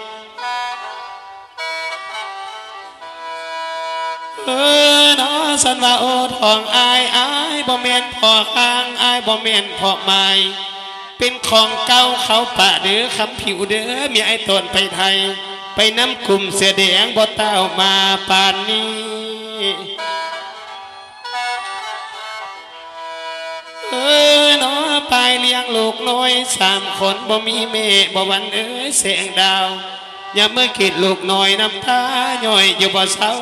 เออน้อสันว่าโอทองอายอายบ่เมียนพอข้างอายบ่เมียนพอไม้เป็นของเก่าเขาปะเด้อคำผิวเด้อมีไอ้ตนไปไทยไปน้ำกลุ่มเสือแดงบ่เต้ามาปานนี้เออน้อไปเลี้ยงลูกน้อยสามคนบ่มีแม่บ่วันเอ้ยแสงดาวอย่าเมื่อคิดลูกน้อยน้ำตาย่อยอยู่บ่เศร้า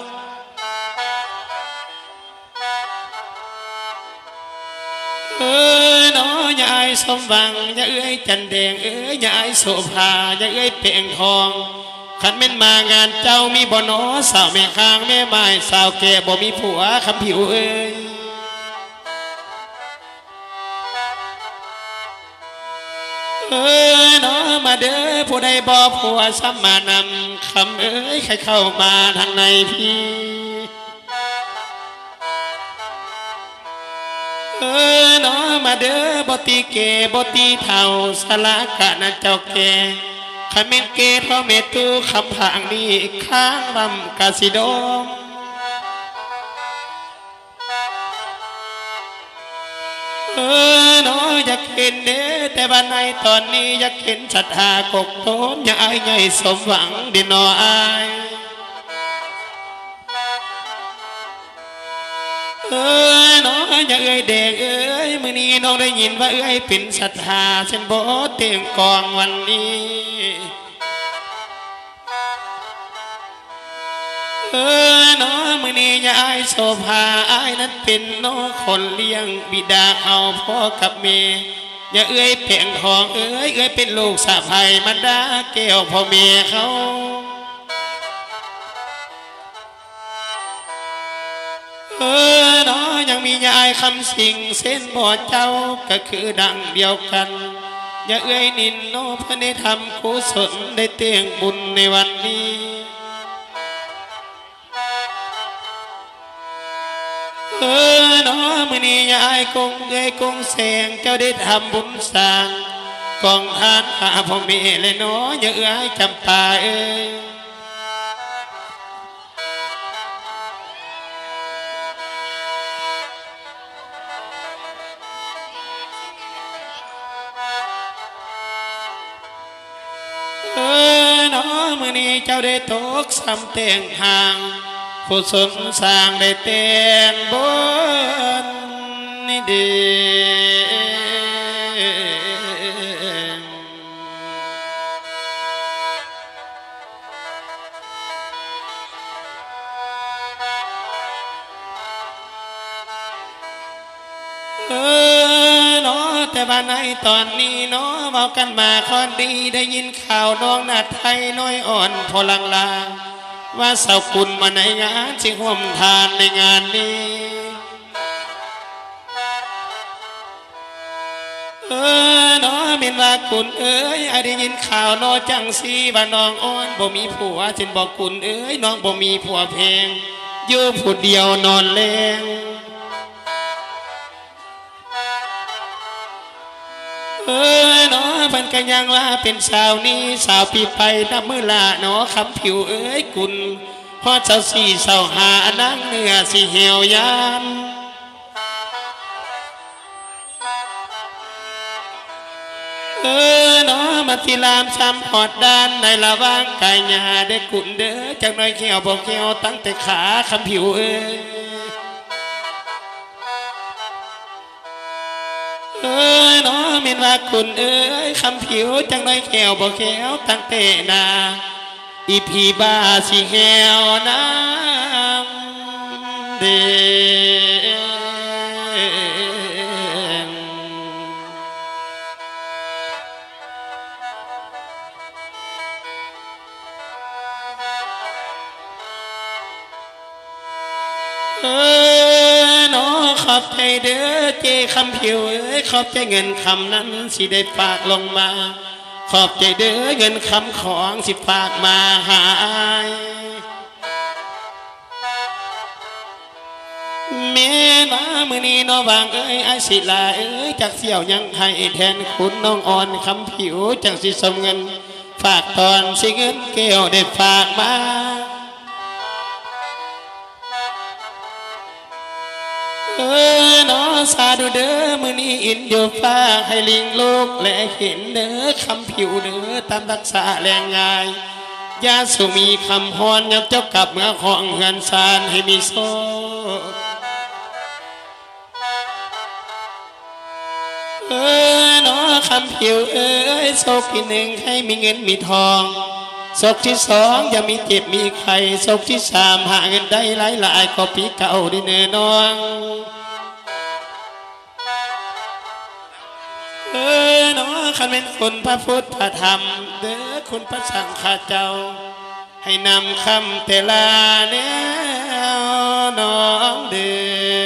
เออน้ออย่าไอ้สมหวังอย่าเอ้ยจันแดงเอ้ยอย่าไอ้โสภาอย่าเอ้ยเปล่งทองขันเม่นมางานเจ้ามีบ่น้อสาวแม่ข้างแม่ไม้สาวแก่บ่มีผัวคำผิวเอ้ยเออน้อมาเด้อผู้ใดบ่ผัวซ้ำมานำคำเอ้ยใครเข้ามาทางในพี่เออน้อมาเด้อบ่ตีเกบ่ตีเท่าสลากะนะเจ้าแก่ขันเม่นเกพ่อเมตุคำผางนี้ข้างลำกาสิโดมเออน้ออยากเห็นเด้แต่บ้านในตอนนี้อยากเห็นศรัทธากกโตมอย่าอายใหญ่สมหวังดินออายเออน้ออย่าเอ้ยเด็กเอ้ยมื้อนี้น้องได้ยินว่าเอ้ยเป็นศรัทธาเช่นบ่เตียงกองวันนี้เออน้อมื้อนี้อย่าอายโสภาอายในนั้นเป็นน้องคนเลี้ยงบิดาเอาพ่อกับเมย์อย่าเอ้ยเพ่งทองเอ้ยเอ้ยเป็นลูกสะใภ้มันดาแก้วพ่อเมย์เขาเออเนาะยังมียายคำสิงเส้นบ่อเจ้าก็คือดังเดียวกันอย่าเอ้ยนินโนพระได้ทำกุศลได้เตียงบุญในวันนี้เออเนาะมื้อนี้ยายคงเอ้ยคงแสงเจ้าได้ทำบุญสร้างกองทานหาพ่อแม่เลยเนาะอย่าเอ้ยจำปาเอ้ยเออเนาะมื้อนี้เจ้าได้ตกสำแต่งทางผู้สนสร้างได้แต่งบนนี่เด้เออเนาะแต่ว่าในตอนนี้เนาะเว้ากันมาคอนดีได้ยินข่าวน้องนาไทยน้อยอ่อนพอลังลาว่าสาวกุลมาในงานสิห่วมทานในงานนี้เออเนาะมินว่ากุลเอ้ยไอ้ได้ยินข่าวน้อจังสีว่าน้องอ่อนบ่มีผัวจินบอกกุลเอ้ยน้องบ่มีผัวเพลงอยู่ผู้เดียวนอนแลงเออเนาะเพิ่นก็ยังว่าเป็นสาวนี้สาวปีไปนับมือละเนาะคำผิวเอ้ยกุลพอเจ้าสี่สาวหานั่งเนื้อสิเหี่ยวยานเออเนาะมาที่ลามช้ำหอดด้านในละว่างกายหญ้าได้กุลเด้อจักหน่อยเขียวบอกเขียวตั้งแต่ขาคำผิวเอ้ยเออเนาะมินว่าคุณเอ้ยคำผิวจังได้แขวบ่แขวตั้งแต่นาอีพีบ้าสิแขวน้ำเดงเออเนาะขอบใจเด้อเจคำผิวเอ้ยขอบใจเงินคำนั้นสิได้ฝากลงมาขอบใจเด้อเงินคำของสิฝากมาหายแม่น้ามือนี้น้องวางเอ้ยไอศิลาเอ้ยจากเสี่ยวยังให้แทนคุณน้องอ่อนคำผิวจังสิสมเงินฝากตอนสิเงินเกี่ยวได้ฝากมาเออเนาะสาธุเด้อมือนี้อินอยู่ฟ้าให้ลิงลูกและเห็นเด้อคำผิวเด้อตามรักษาแรงงายยาสุมีคำพรยับเจ้ากลับเมื่อของเงินสารให้มีโซเออเนาะคำผิวเอ้ยโศกที่หนึ่งให้มีเงินมีทองโศกที่สองอย่ามีเจ็บมีไข้โศกที่สามหาเงินได้หลายหลายก็ปีเก่าได้เนื้อน้องเออเนาะคันเป็นคนพระพุทธธรรมเด้อคุณพระสังฆเจ้าให้นำคำเตลาแนวน้องเด้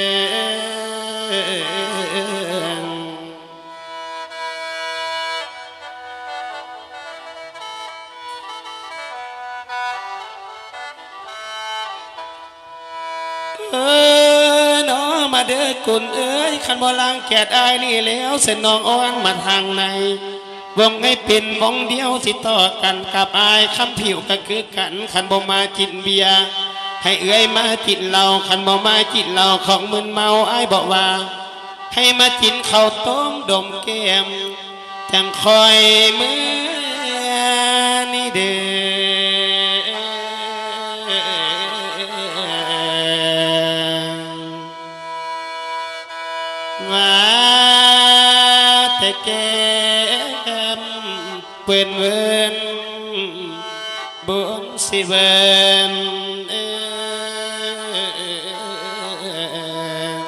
เออเนาะมาเด้อกุลเอ้ยขันบ่ลังแกดอายนี่แล้วเส้นน้องอ้อนมาทางในวงให้เป็นวงเดียวสิต่อกันกับอายคำผิวก็คือกันขันบ่มาจินเบียให้เอ้ยมาจินเราขันบ่มาจินเราของมึนเมาอายบอกว่าให้มาจินข้าวต้มดมแก้มจังคอยมือนี่เด้อว่าแต่แก้มเปื่อนเวินบนสิเวินเออ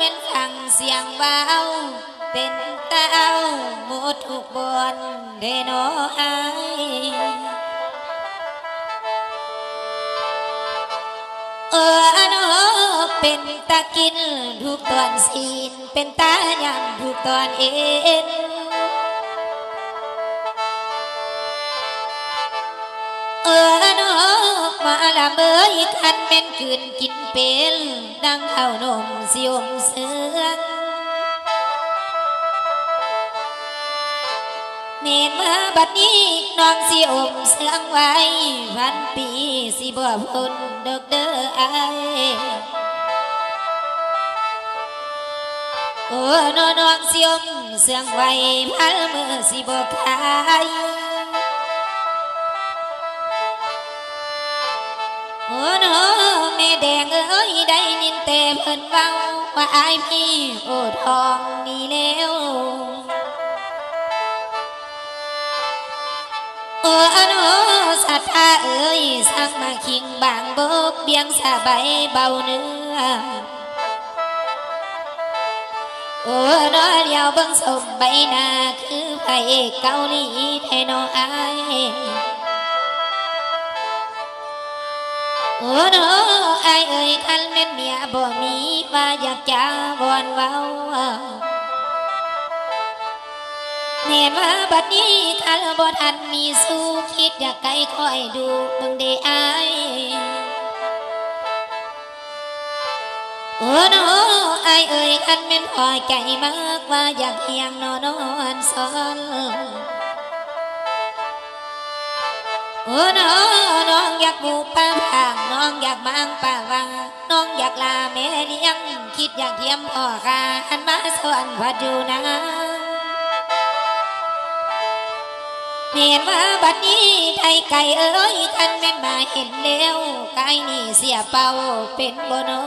ม่นฟังเสียงว้าวเป็นตาเอาหมดทุกบนเดโนอายเออโนเป็นตากินทุกตอนศีลเป็นตายันทุกตอนเอ็นเออโนมาละเบยคันเป็นคืนกินเป็นดังข้าวนมสิอมเสืองเนนมาบัดนี้น้องสิอมเสืองไว้วันปีสิบ่พ้นดอกเด้ออายโอ้น้องน้องสิอมเสืองไว้พันมือสิบ่คายโอ้น้องแม่แดงเอ้ยได้ยินแต่เพิ่นเว้าว่าอายพี่โอ้ทองนี่แล้วโอ้โนสัตว์เอ้ยสักมาคิงบางบกเบียงสะใบเบาเนื้อโอ้โนเดียวเบิ่งสมใบหน้าคือพระเอกเกาหลีแท้น้องอายโอ้โนอายเอ้ยคันแม่นเมียบ่มีว่าอยากจะวอนเว้าเห็นว่าบัดนี้คันบ่ทันมีสู้คิดอยากไกลคอยดูเบิ่งเดอายโอ้โนอายเอ้ยคันแม่นพอใจมากว่าอยากเฮียงนอนนอนสอนโอ้น้องน้องอยากบุกป่าพางน้องอยากบางป่าวังน้องอยากลาแม่เลี้ยงคิดอยากเทียมพ่อข้าหันมาสอนวัดอยู่นะเห็นว่าบัดนี้ไทยไก่เอ้ยคันแม่นมาเห็นแล้วกายนี่เสียเป่าเป็นบ่โน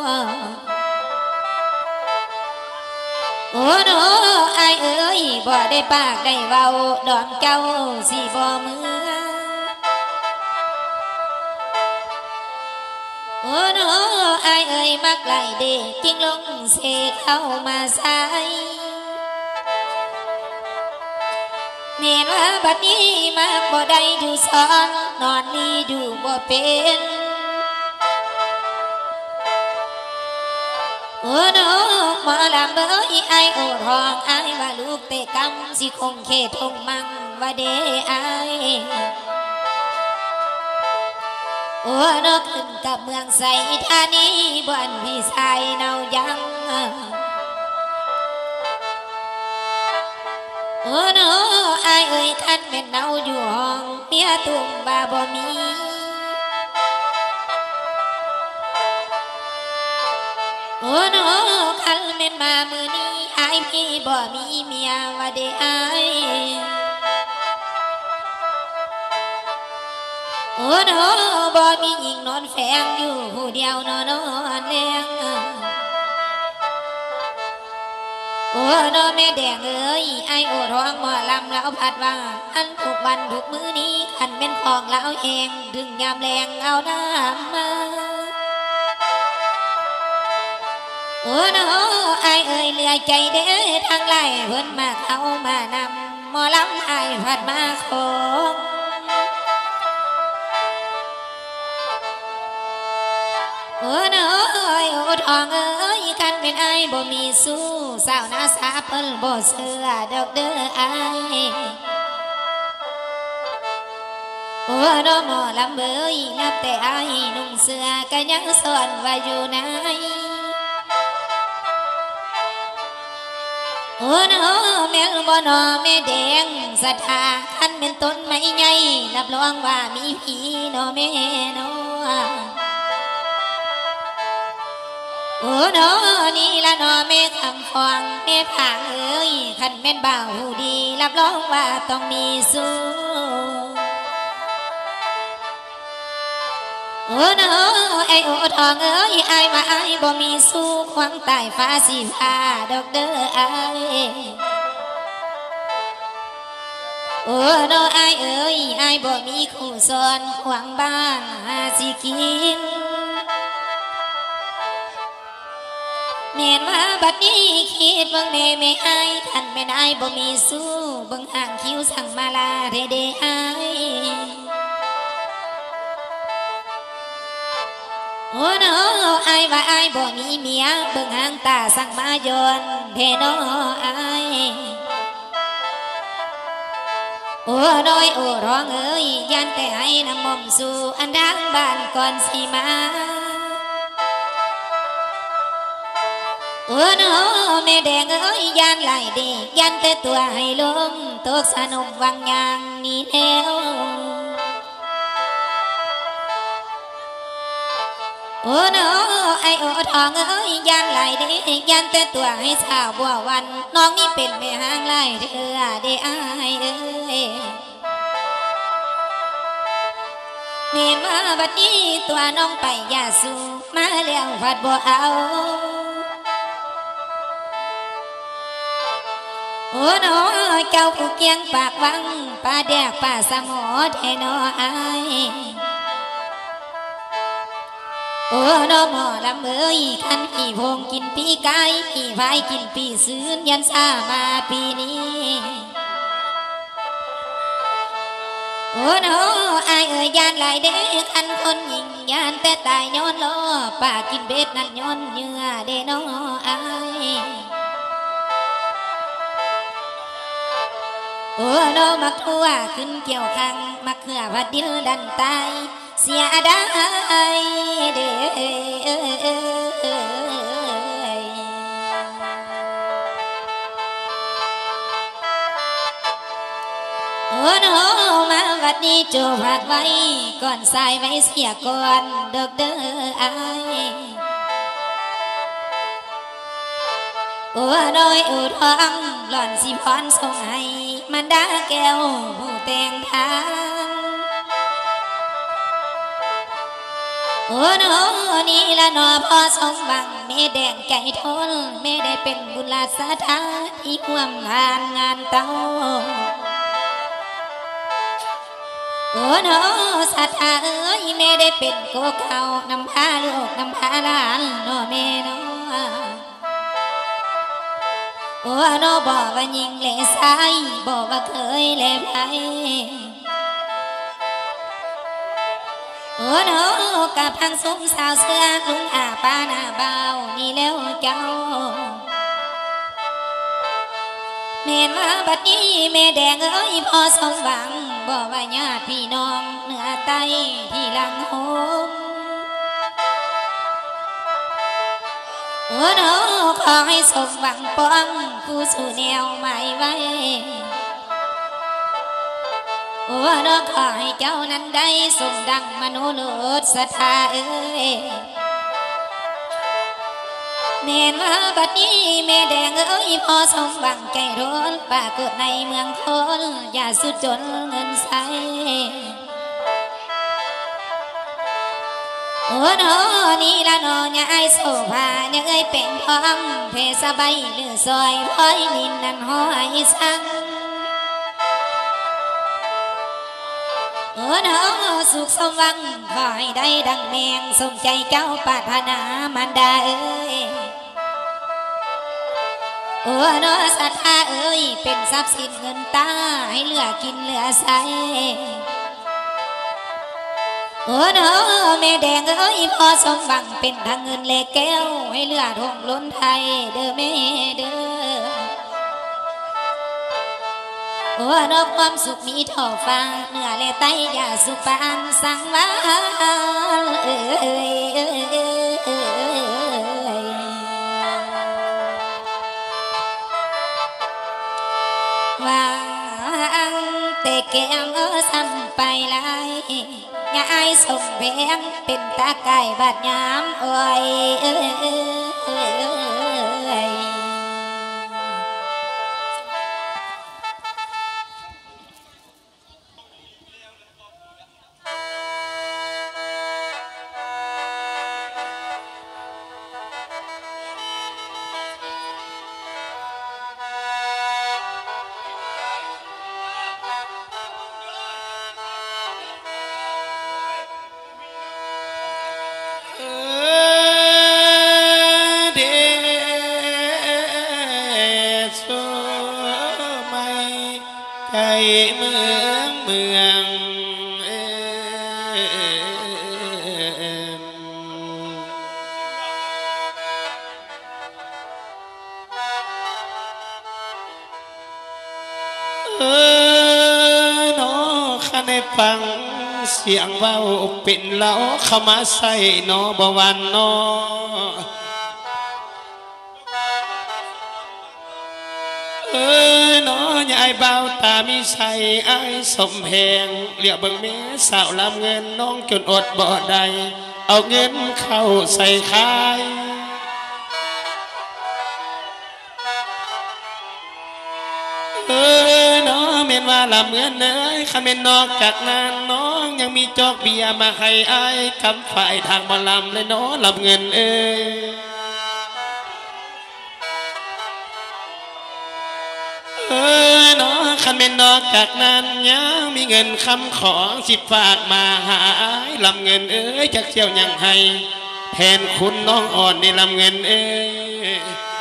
โอ้โนอายเอ้ยบ่ได้ปากได้เว้าดอมเจ้าสิบ่มือโอ้โนอายเอ้ยมักไหลเด็กกิ้งลงเสเข้ามาใส่เห็นว่าบัดนี้มากบ่ได้ดูสอนนอนนี่ดูบ่เป็นโอ้โนหมอลำเบยไอโอทองไอว่าลูกเตะกำสิคงเขตทงมังว่าเดไอโอ้โนขึ้นกับเมืองใสธานีบ้านพี่ชายเนายังโอ้โนอายเอ้ยคันแม่นเนาอยู่ห้องเมียตุ่มบาบ่มีโอ้โนคันแม่นมามือนี้อายพี่บ่มีเมียว่าเดอายโอ้โนบ่มีหญิงนอนแฝงอยู่ผู้เดียวนอนนอนแรงโอ้โนแม่แดงเอ้ยไอโอทองหมอลำแล้วพัดว่าอันทุกวันทุกมื้อนี้ขันเป็นของเล้าแหงดึงยามแรงเอาน้ำมาโอ้โนไอเอ้ยเหลือใจเด้อทางไล่เพิ่นมาเข้ามานำหมอลำไอพัดมาของโอ้โนโอ้ทองเอ้ยคันเป็นไอบ่มีสู้สาวนาสาเปิ้ลบ่เสือดอกเด้อไอโอ้โนหมอลำเบยนับแต่ไอนุ่งเสื้อก็ยังสอนว่าอยู่ไหนโอ้โนแม่บ่นอแม่แดงศรัทธาคันเป็นต้นไม้ใหญ่รับรองว่ามีผีโนแม่โนโอ้โนนี่ละนอแม่คำฟองแม่ผางเอ้ยคันแม่นบ่าวหูดีรับรองว่าต้องมีสู้โอ้โนไอโอทองเอ้ยไอว่าไอบ่มีสู้ควงใต้ฟ้าสีฟ้าดอกเด้อไอโอ้โนไอเอ้ยไอบ่มีคู่ซ้อนควงบ้านหาสิกินโแม่นว่าบัดนี้คิดเบิ่งแม่ไม่อายท่านแม่นายบ่มีสู้เบิ่งห่างคิวสั่งมาลาเรเดอายโอ้โนอายว่าอายบ่มีเมียเบิ่งห่างตาสั่งมาย้อนเทโนอายโอ้น้อยโอ้ร้องเอ้ยยันแต่ให้น้ำมอมสู่อันดังบ้านก่อนสิมาโอ้โนแม่แดงเอ้ยยันไหลเด็กยันแต่ตัวให้ลมตกสนุกวังยางนี่แล้วโอ้โนไอโอทองเอ้ยยันไหลเด็กยันแต่ตัวให้สาวบัววันน้องนี่เป็นแม่ห้างไหลเดือเด้อายเอ้ยเมียนมาบัดนี้ตัวน้องไปยาสูมาแล้วพัดบ่เอาโอ้น้อเจ้าผู้เกียงปากวังป้าแดกป้าสมอแทนออายโอ้น้อหมอลำเอ้ยขันขี่พงกินปีไก่ขี่ไฟกินปีซื้นยันซามาปีนี้โอ้น้ออายเอ้ยยานหลายเด็กขันคนยิงยานแต่ตายย้อนล้อป้ากินเบ็ดนั่นย้อนเนื้อเด้น้ออายโอ้โนมักทั่วขึ้นเกี่ยวขังมักเขือพัดดินดันตายเสียได้เด้โอ้โนมาวัดนี้โจผักไว้ก่อนสายไว้เสียก่อนเด็กเด้ออายโอ้น้อยอุทองหล่อนสิพรส่งให้มันดาแก้วผู้แต่งทางโอ้โนนี่ละนอพอสมบังแม่แดงใจทนแม่ได้เป็นบุญลาสถาที่ห่วมงานงานเต้าโอ้โนสัทธาเอ้ยแม่ได้เป็นโกเก่านำพาลูกนำพาหลานโนแม่โนโอ้โนบอกว่ายิงเล่สายบอกว่าเคยเล่ไพ่โอ้โนกับพังซุ้มสาวเสื้อลุงอาป้าหน้าเบานี่แล้วเจ้าแม่มาบัดนี้แม่แดงเอ้ยพอสมหวังบอกว่าญาติพี่น้องเหนือใต้ที่หลังโฮมโอ้โนขอให้สมหวังป้องผู้สู่แนวใหม่ไว้โอ้โนขอให้เจ้านั้นได้สมดังมโนโลดศรัทธาเอ้ยแม่นว่าบัดนี้แม่แดงเอ้ยพอสมหวังใจร้อนปรากฏในเมืองคนอย่าสุดจนเงินใสโอ้โนนี่ละโนยายโซภาเนี่ยเอ้ยเป็นพร้อมเพสบายหรือซอยพอยนินนั่นห้อยสั่งโอ้โนสุขสมหวังขอให้ได้ดังแมงสมใจเจ้าปรารถนามันดาเอ้ยโอ้โนศรัทธาเอ้ยเป็นทรัพย์สินเงินตาให้เหลือกินเหลือใช้โอ้โนแม่แดงเอ้ยพอสมบังเป็นทางเงินเล็กแก้วให้เหลือทงล้นไทยเด้อแม่เด้อโอ้โนความสุขมีเท่าฟ้าเนื้อและไตยาสุปานสังวาเอ้ยเอ้ยเอ้ยเอ้ยวางเตะแก้มเออซ้ำไปไล่ยายส่งเพลงเป็นตาไก่บาดยามโอ้ยเอ้ยเอ้ยเอ้ยเด้ใจเมืองเมืองเออเนาะข้าได้ฟังเสียงเว้าเป็นเล่าเข้ามาใส่เนาะบ่วันเนาะเออเนาะยายเบาตามีใส่ไอ้สมแหงเหลียวเบิ่งแม่สาวลำเงินน้องจนอดบ่ได้เอาเงินเข้าใส่ขายเออเนาะเมนว่าลำเงินเอ้ยข้าเมนนอกจากนั้นน้องยังมีจอกเบียร์มาให้ไอ้คำฝ่ายทางบ่ลำเลยเนาะลำเงินเอ้ยเออเนาะคันเป็นนอกจากนั้นยังมีเงินคำของสิฝากมาหาลำเงินเอ้ยจากเชี่ยวยังให้แทนคุณน้องอ่อนในลำเงินเอ้ย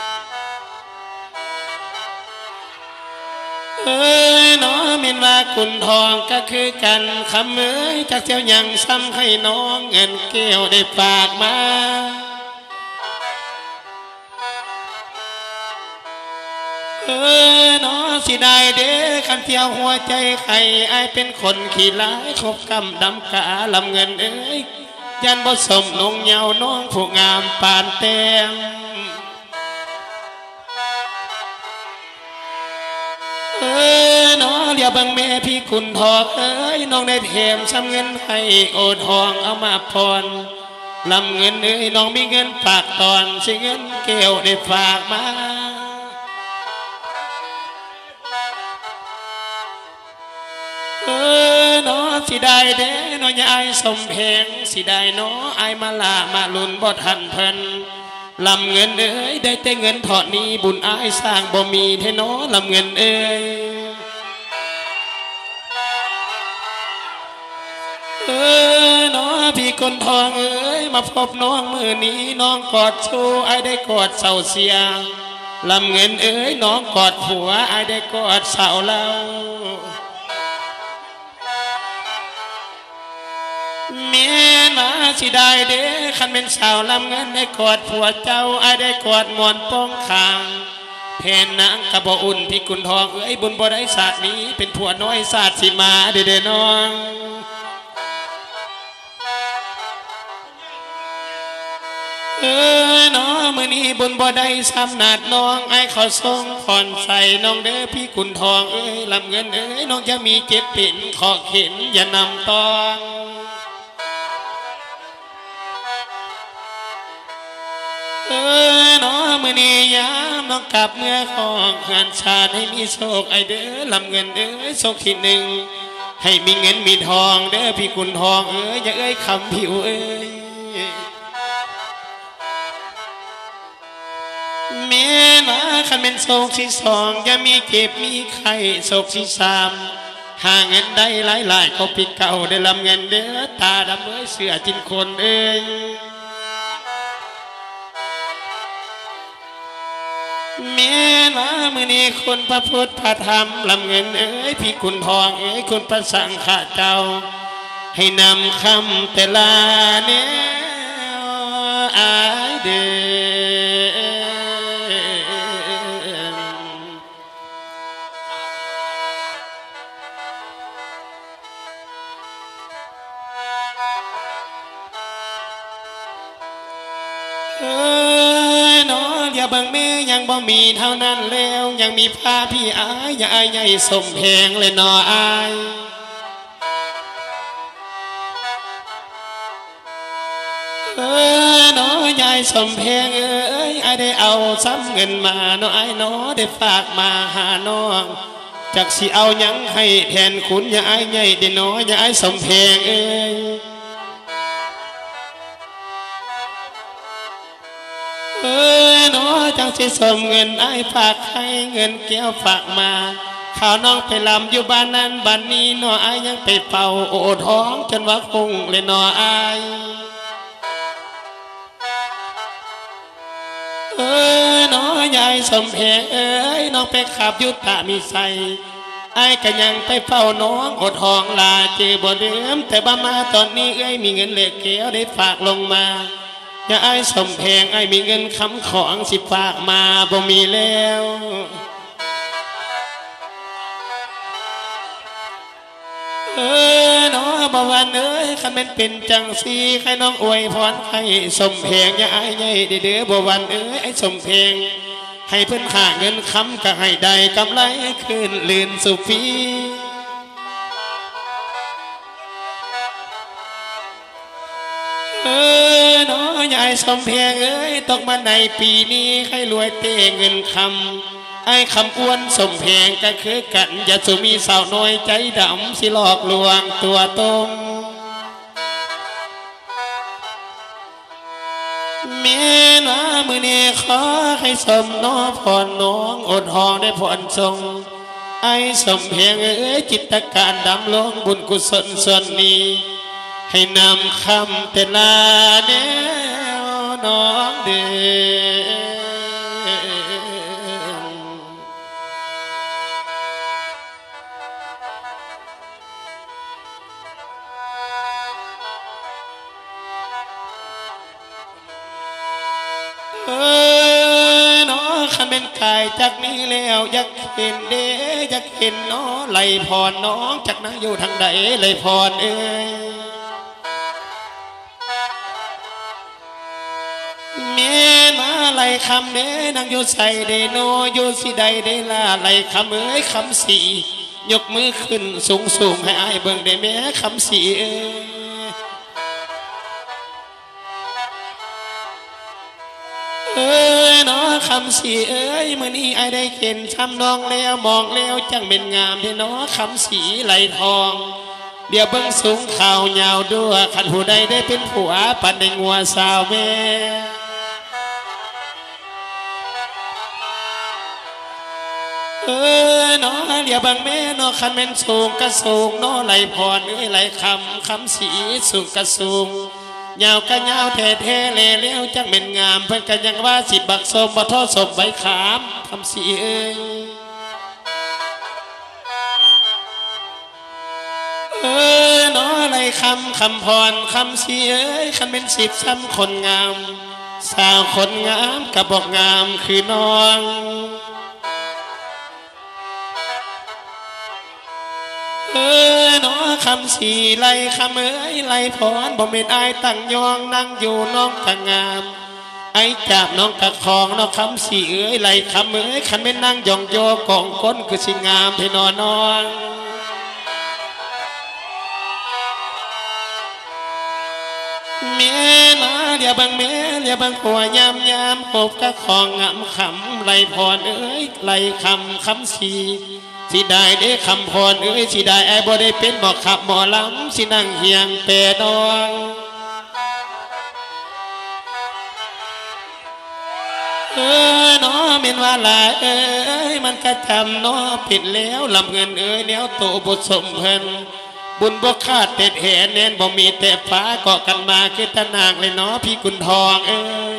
เออเนาะเมนว่าคุณทองก็คือกันคำเอ้ยจากเชี่ยวยังซ้ำให้น้องเงินเกี่ยวได้ฝากมาเออเนาะสิได้เด้อคันเที่ยวหัวใจใครไอเป็นคนขี้ร้ายคบกำดำกาลำเงินเอ้ยยันบ่สมนงเยาน้องผู้งามปานแต้มเออเนาะเดี๋ยวบังแม่พี่คุณทองเอ้ยน้องได้เทมซ้ำเงินให้โอทองเอามาพรลำเงินเอ้ยน้องมีเงินฝากตอนสิเงินเกี่ยวได้ฝากมาเออเนาะสิได้เด้เนาะยายสมเพงสิได้เนาะไอมาลามาลุนบ่ทันเพิ่นลำเงินเอ้ยได้แต่เงินถอดนี้บุญไอสร้างบ่มีเทเนาะลำเงินเอ้ยเออเนาะพี่คนทองเอ้ยมาพบน้องมือนี้น้องกอดชูไอได้กอดเศร้าเสียงลำเงินเอ้ยน้องกอดผัวไอได้กอดเศร้าเล่าเมียมาสิได้เด้คันเป็นสาวลำเงินได้กอดผัวเจ้าไอได้กอดมวนป้องคางแทนนางกระบอกอุ่นพี่คุณทองเอ้ยบุญบ่ได้ศาสตร์นี้เป็นผัวน้อยศาสตร์สิมาเด้อน้องเออเนาะมื้อนี้บุญบ่ได้ซ้ำนาดน้องไอขอส่งผ่อนใส่น้องเด้อพี่คุณทองเอ้ยลำเงินเอ้ยน้องจะมีเจ็บเป็นขอเข็นอย่านำตองเออเนาะมื้อนี้ยามน้องกลับเมื่อของงานชาติให้มีโชคไอเด้อลำเงินเอ้ยโชคที่หนึ่งให้มีเงินมีทองเด้อพี่คุณทองเอ้ยอย่าเอ้ยคำผิวเอ้ยเมียนะคันเป็นโศกที่สองอย่ามีเก็บมีไข่โศกที่สามหาเงินได้หลายหลายเขาปีเก่าได้ลำเงินเด้อตาดำเอ้ยเสือจินคนเอ้ยเมียนะมือนี้คนพระพุทธพระธรรมลำเงินเอ้ยพี่คุณทองเอ้ยคนพระสังฆะเจ้าให้นำคำแต่ละแนวอายเด้เออเนาะอย่าเบิ่งแม่ยังบ่มีเท่านั้นแล้วยังมีผ้าพี่อายอย่าอายใหญ่สมเพงเลยเนาะอายเออเนาะยายสมเพงเอ้ยอายได้เอาซ้ำเงินมาเนาะอายเนาะได้ฝากมาหาน้องจักสิเอายังให้แทนคุณอย่าอายใหญ่เด้เนาะอย่าอายสมเพงเอ้ยเออเนาะจังสิสมเงินไอ้ฝากให้เงินแก้วฝากมาข่าวน้องไปลำอยู่บ้านนั้นบ้านนี้เนาะไอ้ยังไปเป่าโอท้องจนว่าคงเลยเนาะไอ้เออเนาะยายสมเพงเอ้ยน้องไปขับยุตามีใส่ไอ้ก็ยังไปเฝ้าน้องอดห้องลาเจอบ่เดิมแต่บ้ามาตอนนี้ไอ้มีเงินเหล็กเกี้ยวได้ฝากลงมาอย่าไอ้สมแพงไอ้มีเงินคำของสิฝากมาบ่มีแล้วเออน้องบ่วันเอ้ยคันเป็นเป็นจังสีใครน้องอวยพรให้สมแพงอย่าไอ้ใหญ่เด้อบ่วันเอ้ยไอ้สมแพงให้เพิ่นค่าเงินคำก็ให้ได้กำไรขึ้นลื่นสุฟีเออน้อยใหญ่สมเพียงเอ้ยตกมาในปีนี้ให้รวยเต้เงินคำไอ้คำอ้วนสมเพียงก็คือกันอย่าสุมีสาวน้อยใจดำสิหลอกลวงตัวตรงเมียน้ามือเนขอให้สมน้อผ่อนน้องอดหอได้ผ่อนทรงไอ้สมเพียงเอ้ยจิตการดำลงบุญกุศลส่วนนี้ให้นำคำแต่ลาแนวน้องเดินเออน้อขันเป็นกายจากนี้แล้วอยากเห็นเด้อยากเห็นน้อไหลพรน้องจากนั้นอยู่ทางใดไหลพรเอ้ยเมียมาไหลคำเด้นางอยู่ใส่เดโนอยู่สิใดเดลาไหลคำเอ้ยคำสียกมือขึ้นสูงสูงให้อายเบิ่งได้แม้คำสีเอ้ยเอ้ยน้อคำสีเอ้ยมื่อนี้ไอ้ได้เห็นช้ำน้องแล้วมองแล้วจังเป็นงามที่น้อคำสีไหลทองเดี๋ยวเบิ่งสูงข่าวยาวด้วยขันผู้ใดได้เป็นผัวปันในงัวสาวแม่เออน้อเดี๋ยวบางแม่น้อคันเป็นสูงกระสูงน้อไหลพรเอ้ยไหลคำคำสีสูงกระสูงยาวกะยาวแท้แท้เลี้ยวจังเป็นงามเพิ่นกันยังว่าสิบักสมบ่ทอสมใบขามคำสีเอ้ยเออน้อไหลคำคำพรคำสีเอ้ยคันเป็นสิบซ้ำคนงามสาวคนงามกับบอกงามคือน้องเออน้อคำสีไหลคำเอ้ยไหลพรบ่เป็นอายตั้งยองนั่งอยู่น้องกะงามไอ้จับน้องกะคองน้องคำสีเอ้ยไหลคำเอ้ยคันเป็นนั่งยองโยกองก้นคือสิงามที่นอนน้องเมียมาเดี๋ยวบางเมียเดี๋ยวบางหัวยามยามหบกะคองงามขำไหลพรเอ้ยไหลคำคำสีสิได้ได้คำพรเอ้ยสิได้ไอ้บ่ได้เป็นหมอขับหมอลำสินั่งเฮียงเปดองเออน้อเม็นว่าลาเอ้ยมันกระจำน้อผิดแล้วลำเงินเอ้ยแนวโตบุตรสมเพิ่นบุญบ่ขาดเต็ดแห่แน่นบ่มีแต่ฟ้าเกาะกันมาคือตะนางเลยน้อพี่กุนทองเอ้ย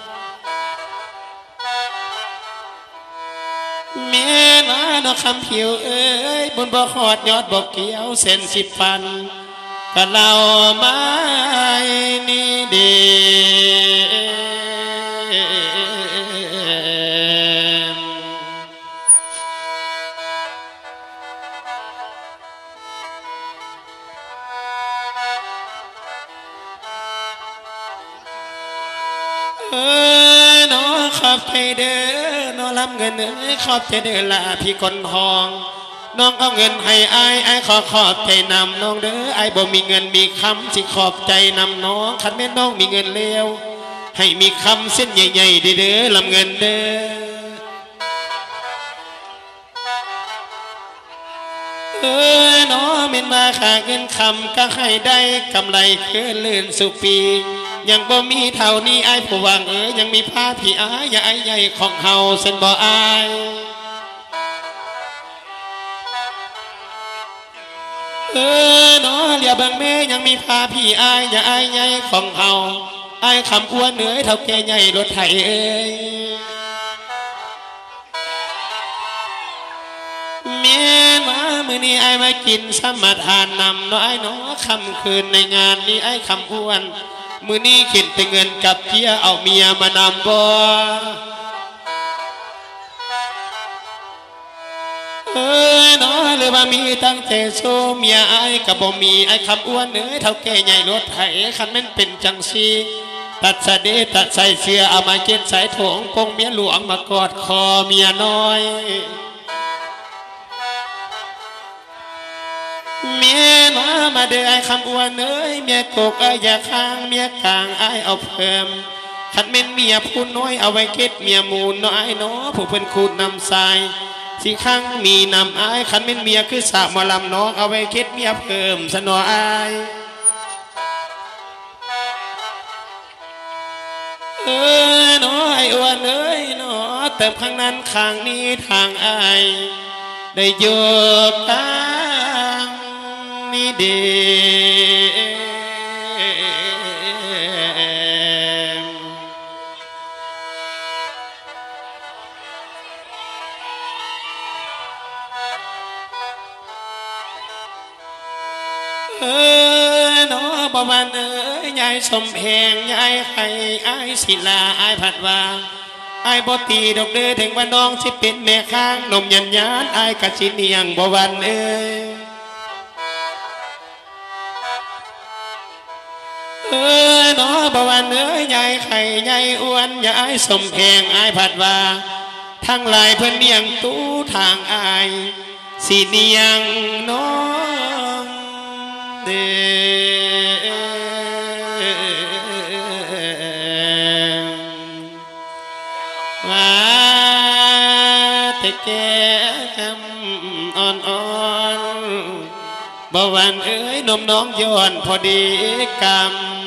เมียน้าน้อคำผิวเอ้ยบุญบ่ขอดยอดบ่เกี่ยวเส้นสิบฟันกะเล่าไม้นี่เดเออน้อขอบใจเด้อน้อรับเงินเอ้ยขอบใจเด้อละพี่คนทองน้องเอาเงินให้อายอายขอขอบใจนำน้องเด้ออายบ่มีเงินมีคำสิขอบใจนำน้องคันแม่น้องมีเงินแล้วให้มีคำเส้นใหญ่ๆเด้อลำเงินเด้อเออน้อเม็นมาขาเงินคำก็ให้ได้กำไรคือลื่นสุปียังบ่มีเท่านี้ไอ้ผู้วางเอ๋ยยังมีผ้าพี่อายอย่าไอ้ใหญ่ของเฮาเส้นบ่อายเออน้อเดี๋ยวบางแม่ยังมีผ้าพี่อายอย่าไอ้ใหญ่ของเฮาไอ้คำอ้วนเหนื่อยเท่าแก่ใหญ่รถไถเอ้ยเมียมามือนี้ไอ้มากินสมทานนำน้อยน้อคำคืนในงานนี้ไอ้คำอ้วนมือนี้ขินแต่เงินกับเพียเอาเมียมานำบ่เอ้ยน้อยเลยว่ามีตั้งแต่โซเมียไอ้กับบ่มีไอ้คำอ้วนเอ้ยเท่าแก่ใหญ่รถไถคันมันเป็นจังซีตัดสะเดตัดใส่เสื้อเอามาเก็บใส่ถุงปงเมียหลวงมากอดคอเมียน้อยเมียน้อยมาเดือยคำอ้วนเอ้ยเมียกกไอ้ยาค้างเมียกลางไอ้เอาเพิ่มคันเป็นเมียผู้น้อยเอาไว้เก็บเมียมูลน้อยน้อผู้เพิ่นคูดนำทรายสิข้างมีนำไอ้คันเป็นเมียคือสาวมาลำน้องเอาไว้เก็บเมียเพิ่มสนอไอ้เอ้ยน้อยอ้วนเอ้ยน้อเติมข้างนั้นข้างนี้ทางไอ้ได้โยกตานี่เดเออน้อบวันเอ้ยยายสมเพงยายไข่ไอ้ศิลาไอ้ผัดว่าไอ้บ่ตีดอกเด้อถึงว่าน้องสิเป็นแม่ข้างนมยันยานไอ้กะสิเนียงบ่วันเอ้ยเออน้อบวันเอ้ยยายไข่ยายอ้วนยายสมเพงไอ้ผัดว่าทั้งหลายเพิ่นเนียงตู้ทางไอ้สิเนียงน้องเด้ว่าแต่แก้มอ่อนๆบ่วันเอ้ยนมน้องย้อนพอดีกรรม